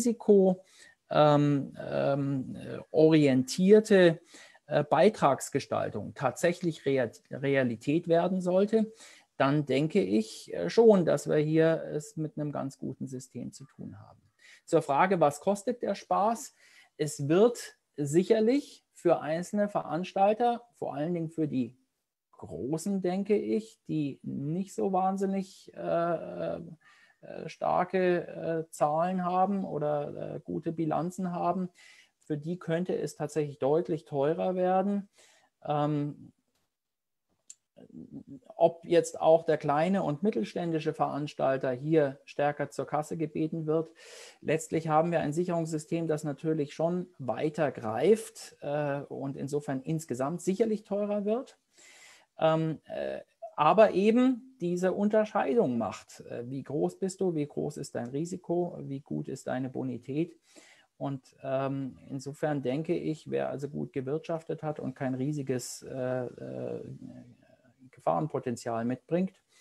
risikoorientierte ähm, ähm, Beitragsgestaltung tatsächlich Realität werden sollte, dann denke ich schon, dass wir hier es mit einem ganz guten System zu tun haben. Zur Frage, was kostet der Spaß? Es wird sicherlich für einzelne Veranstalter, vor allen Dingen für die Großen, denke ich, die nicht so wahnsinnig äh, äh, starke äh, Zahlen haben oder äh, gute Bilanzen haben, für die könnte es tatsächlich deutlich teurer werden. Ähm, ob jetzt auch der kleine und mittelständische Veranstalter hier stärker zur Kasse gebeten wird. Letztlich haben wir ein Sicherungssystem, das natürlich schon weiter greift äh, und insofern insgesamt sicherlich teurer wird. Ähm, äh, aber eben diese Unterscheidung macht. Äh, wie groß bist du, wie groß ist dein Risiko, wie gut ist deine Bonität? Und ähm, insofern denke ich, wer also gut gewirtschaftet hat und kein riesiges äh, äh, Gefahrenpotenzial mitbringt,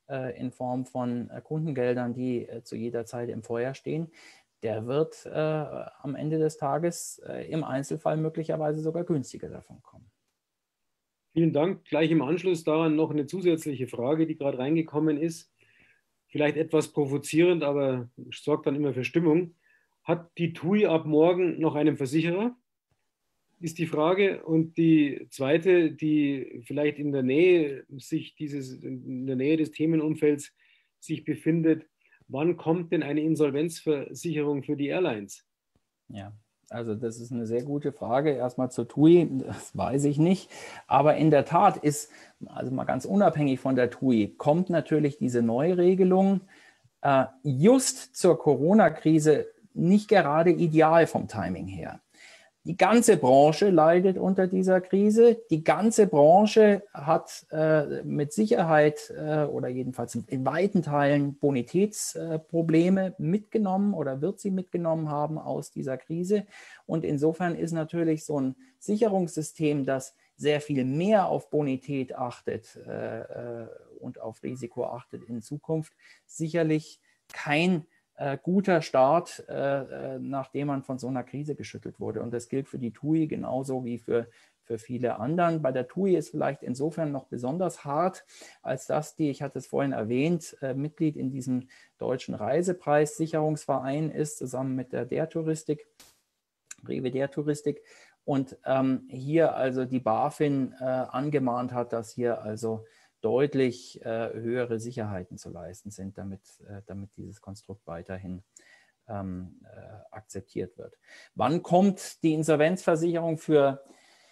äh, in Form von äh, Kundengeldern, die äh, zu jeder Zeit im Feuer stehen, der wird äh, am Ende des Tages äh, im Einzelfall möglicherweise sogar günstiger davon kommen. Vielen Dank. Gleich im Anschluss daran noch eine zusätzliche Frage, die gerade reingekommen ist. Vielleicht etwas provozierend, aber sorgt dann immer für Stimmung. Hat die T U I ab morgen noch einen Versicherer? Ist die Frage. Und die zweite, die vielleicht in der Nähe sich dieses, in der Nähe des Themenumfelds sich befindet, wann kommt denn eine Insolvenzversicherung für die Airlines? Ja, also das ist eine sehr gute Frage. Erstmal zur T U I, das weiß ich nicht. Aber in der Tat ist, also mal ganz unabhängig von der T U I, kommt natürlich diese Neuregelung äh, just zur Corona-Krise nicht gerade ideal vom Timing her. Die ganze Branche leidet unter dieser Krise. Die ganze Branche hat äh, mit Sicherheit äh, oder jedenfalls in weiten Teilen Bonitätsprobleme äh, mitgenommen oder wird sie mitgenommen haben aus dieser Krise. Und insofern ist natürlich so ein Sicherungssystem, das sehr viel mehr auf Bonität achtet äh, und auf Risiko achtet in Zukunft, sicherlich kein Äh, guter Start, äh, nachdem man von so einer Krise geschüttelt wurde. Und das gilt für die T U I genauso wie für, für viele anderen. Bei der T U I ist vielleicht insofern noch besonders hart, als dass die, ich hatte es vorhin erwähnt, äh, Mitglied in diesem deutschen Reisepreissicherungsverein ist, zusammen mit der der Touristik, Rewe der Touristik. Und ähm, hier also die BaFin äh, angemahnt hat, dass hier also deutlich äh, höhere Sicherheiten zu leisten sind, damit, äh, damit dieses Konstrukt weiterhin ähm, äh, akzeptiert wird. Wann kommt die Insolvenzversicherung für,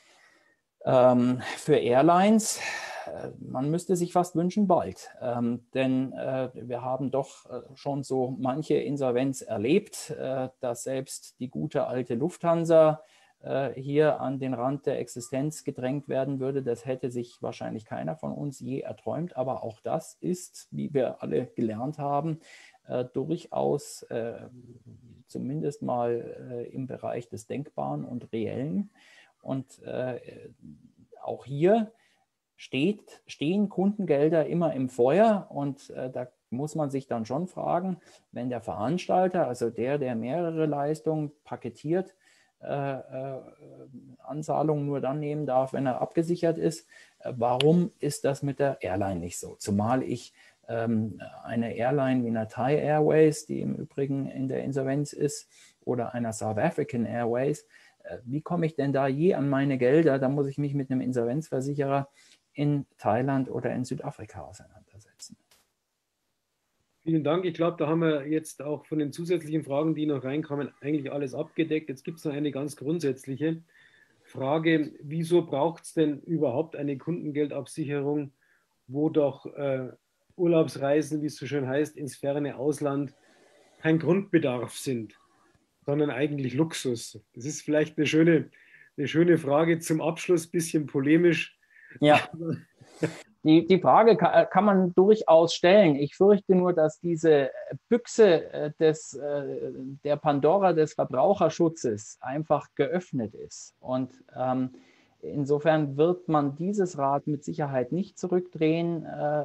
ähm, für Airlines? Äh, man müsste sich fast wünschen, bald. Ähm, denn äh, wir haben doch äh, schon so manche Insolvenz erlebt, äh, dass selbst die gute alte Lufthansa hier an den Rand der Existenz gedrängt werden würde. Das hätte sich wahrscheinlich keiner von uns je erträumt. Aber auch das ist, wie wir alle gelernt haben, äh, durchaus äh, zumindest mal äh, im Bereich des Denkbaren und Reellen. Und äh, auch hier steht, stehen Kundengelder immer im Feuer. Und äh, da muss man sich dann schon fragen, wenn der Veranstalter, also der, der mehrere Leistungen paketiert, Äh, äh, Anzahlungen nur dann nehmen darf, wenn er abgesichert ist. Äh, warum ist das mit der Airline nicht so? Zumal ich ähm, eine Airline wie einer Thai Airways, die im Übrigen in der Insolvenz ist, oder einer South African Airways, äh, wie komme ich denn da je an meine Gelder? Da muss ich mich mit einem Insolvenzversicherer in Thailand oder in Südafrika auseinandersetzen. Vielen Dank. Ich glaube, da haben wir jetzt auch von den zusätzlichen Fragen, die noch reinkamen, eigentlich alles abgedeckt. Jetzt gibt es noch eine ganz grundsätzliche Frage. Wieso braucht es denn überhaupt eine Kundengeldabsicherung, wo doch äh, Urlaubsreisen, wie es so schön heißt, ins ferne Ausland kein Grundbedarf sind, sondern eigentlich Luxus? Das ist vielleicht eine schöne, eine schöne Frage zum Abschluss, bisschen polemisch. Ja. Die, die Frage kann, kann man durchaus stellen. Ich fürchte nur, dass diese Büchse des, der Pandora des Verbraucherschutzes einfach geöffnet ist. Und ähm, insofern wird man dieses Rad mit Sicherheit nicht zurückdrehen äh,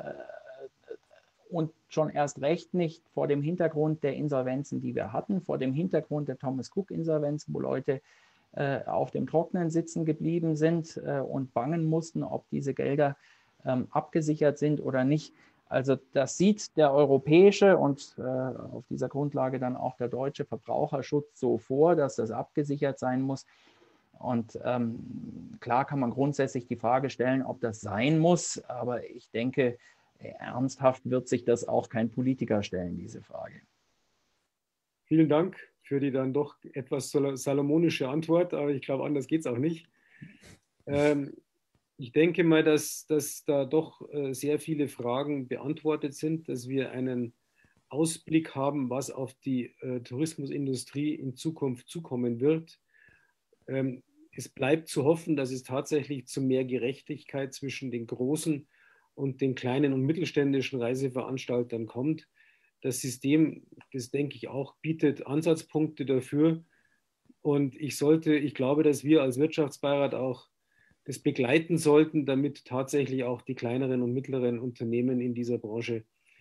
und schon erst recht nicht vor dem Hintergrund der Insolvenzen, die wir hatten, vor dem Hintergrund der Thomas Cook-Insolvenz, wo Leute äh, auf dem Trockenen sitzen geblieben sind äh, und bangen mussten, ob diese Gelder Ähm, abgesichert sind oder nicht. Also das sieht der europäische und äh, auf dieser Grundlage dann auch der deutsche Verbraucherschutz so vor, dass das abgesichert sein muss. Und ähm, klar kann man grundsätzlich die Frage stellen, ob das sein muss, aber ich denke, ernsthaft wird sich das auch kein Politiker stellen, diese Frage. Vielen Dank für die dann doch etwas salomonische Antwort, aber ich glaube, anders geht es auch nicht. Ähm, Ich denke mal, dass, dass da doch äh, sehr viele Fragen beantwortet sind, dass wir einen Ausblick haben, was auf die äh, Tourismusindustrie in Zukunft zukommen wird. Ähm, es bleibt zu hoffen, dass es tatsächlich zu mehr Gerechtigkeit zwischen den großen und den kleinen und mittelständischen Reiseveranstaltern kommt. Das System, das denke ich auch, bietet Ansatzpunkte dafür. Und ich sollte, ich glaube, dass wir als Wirtschaftsbeirat auch das begleiten sollten, damit tatsächlich auch die kleineren und mittleren Unternehmen in dieser Branche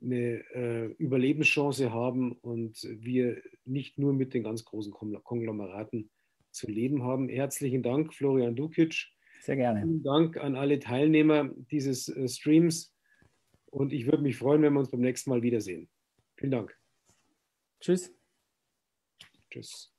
eine äh, Überlebenschance haben und wir nicht nur mit den ganz großen Konglomeraten zu leben haben. Herzlichen Dank, Florian Dukic. Sehr gerne. Vielen Dank an alle Teilnehmer dieses äh, Streams und ich würde mich freuen, wenn wir uns beim nächsten Mal wiedersehen. Vielen Dank. Tschüss. Tschüss.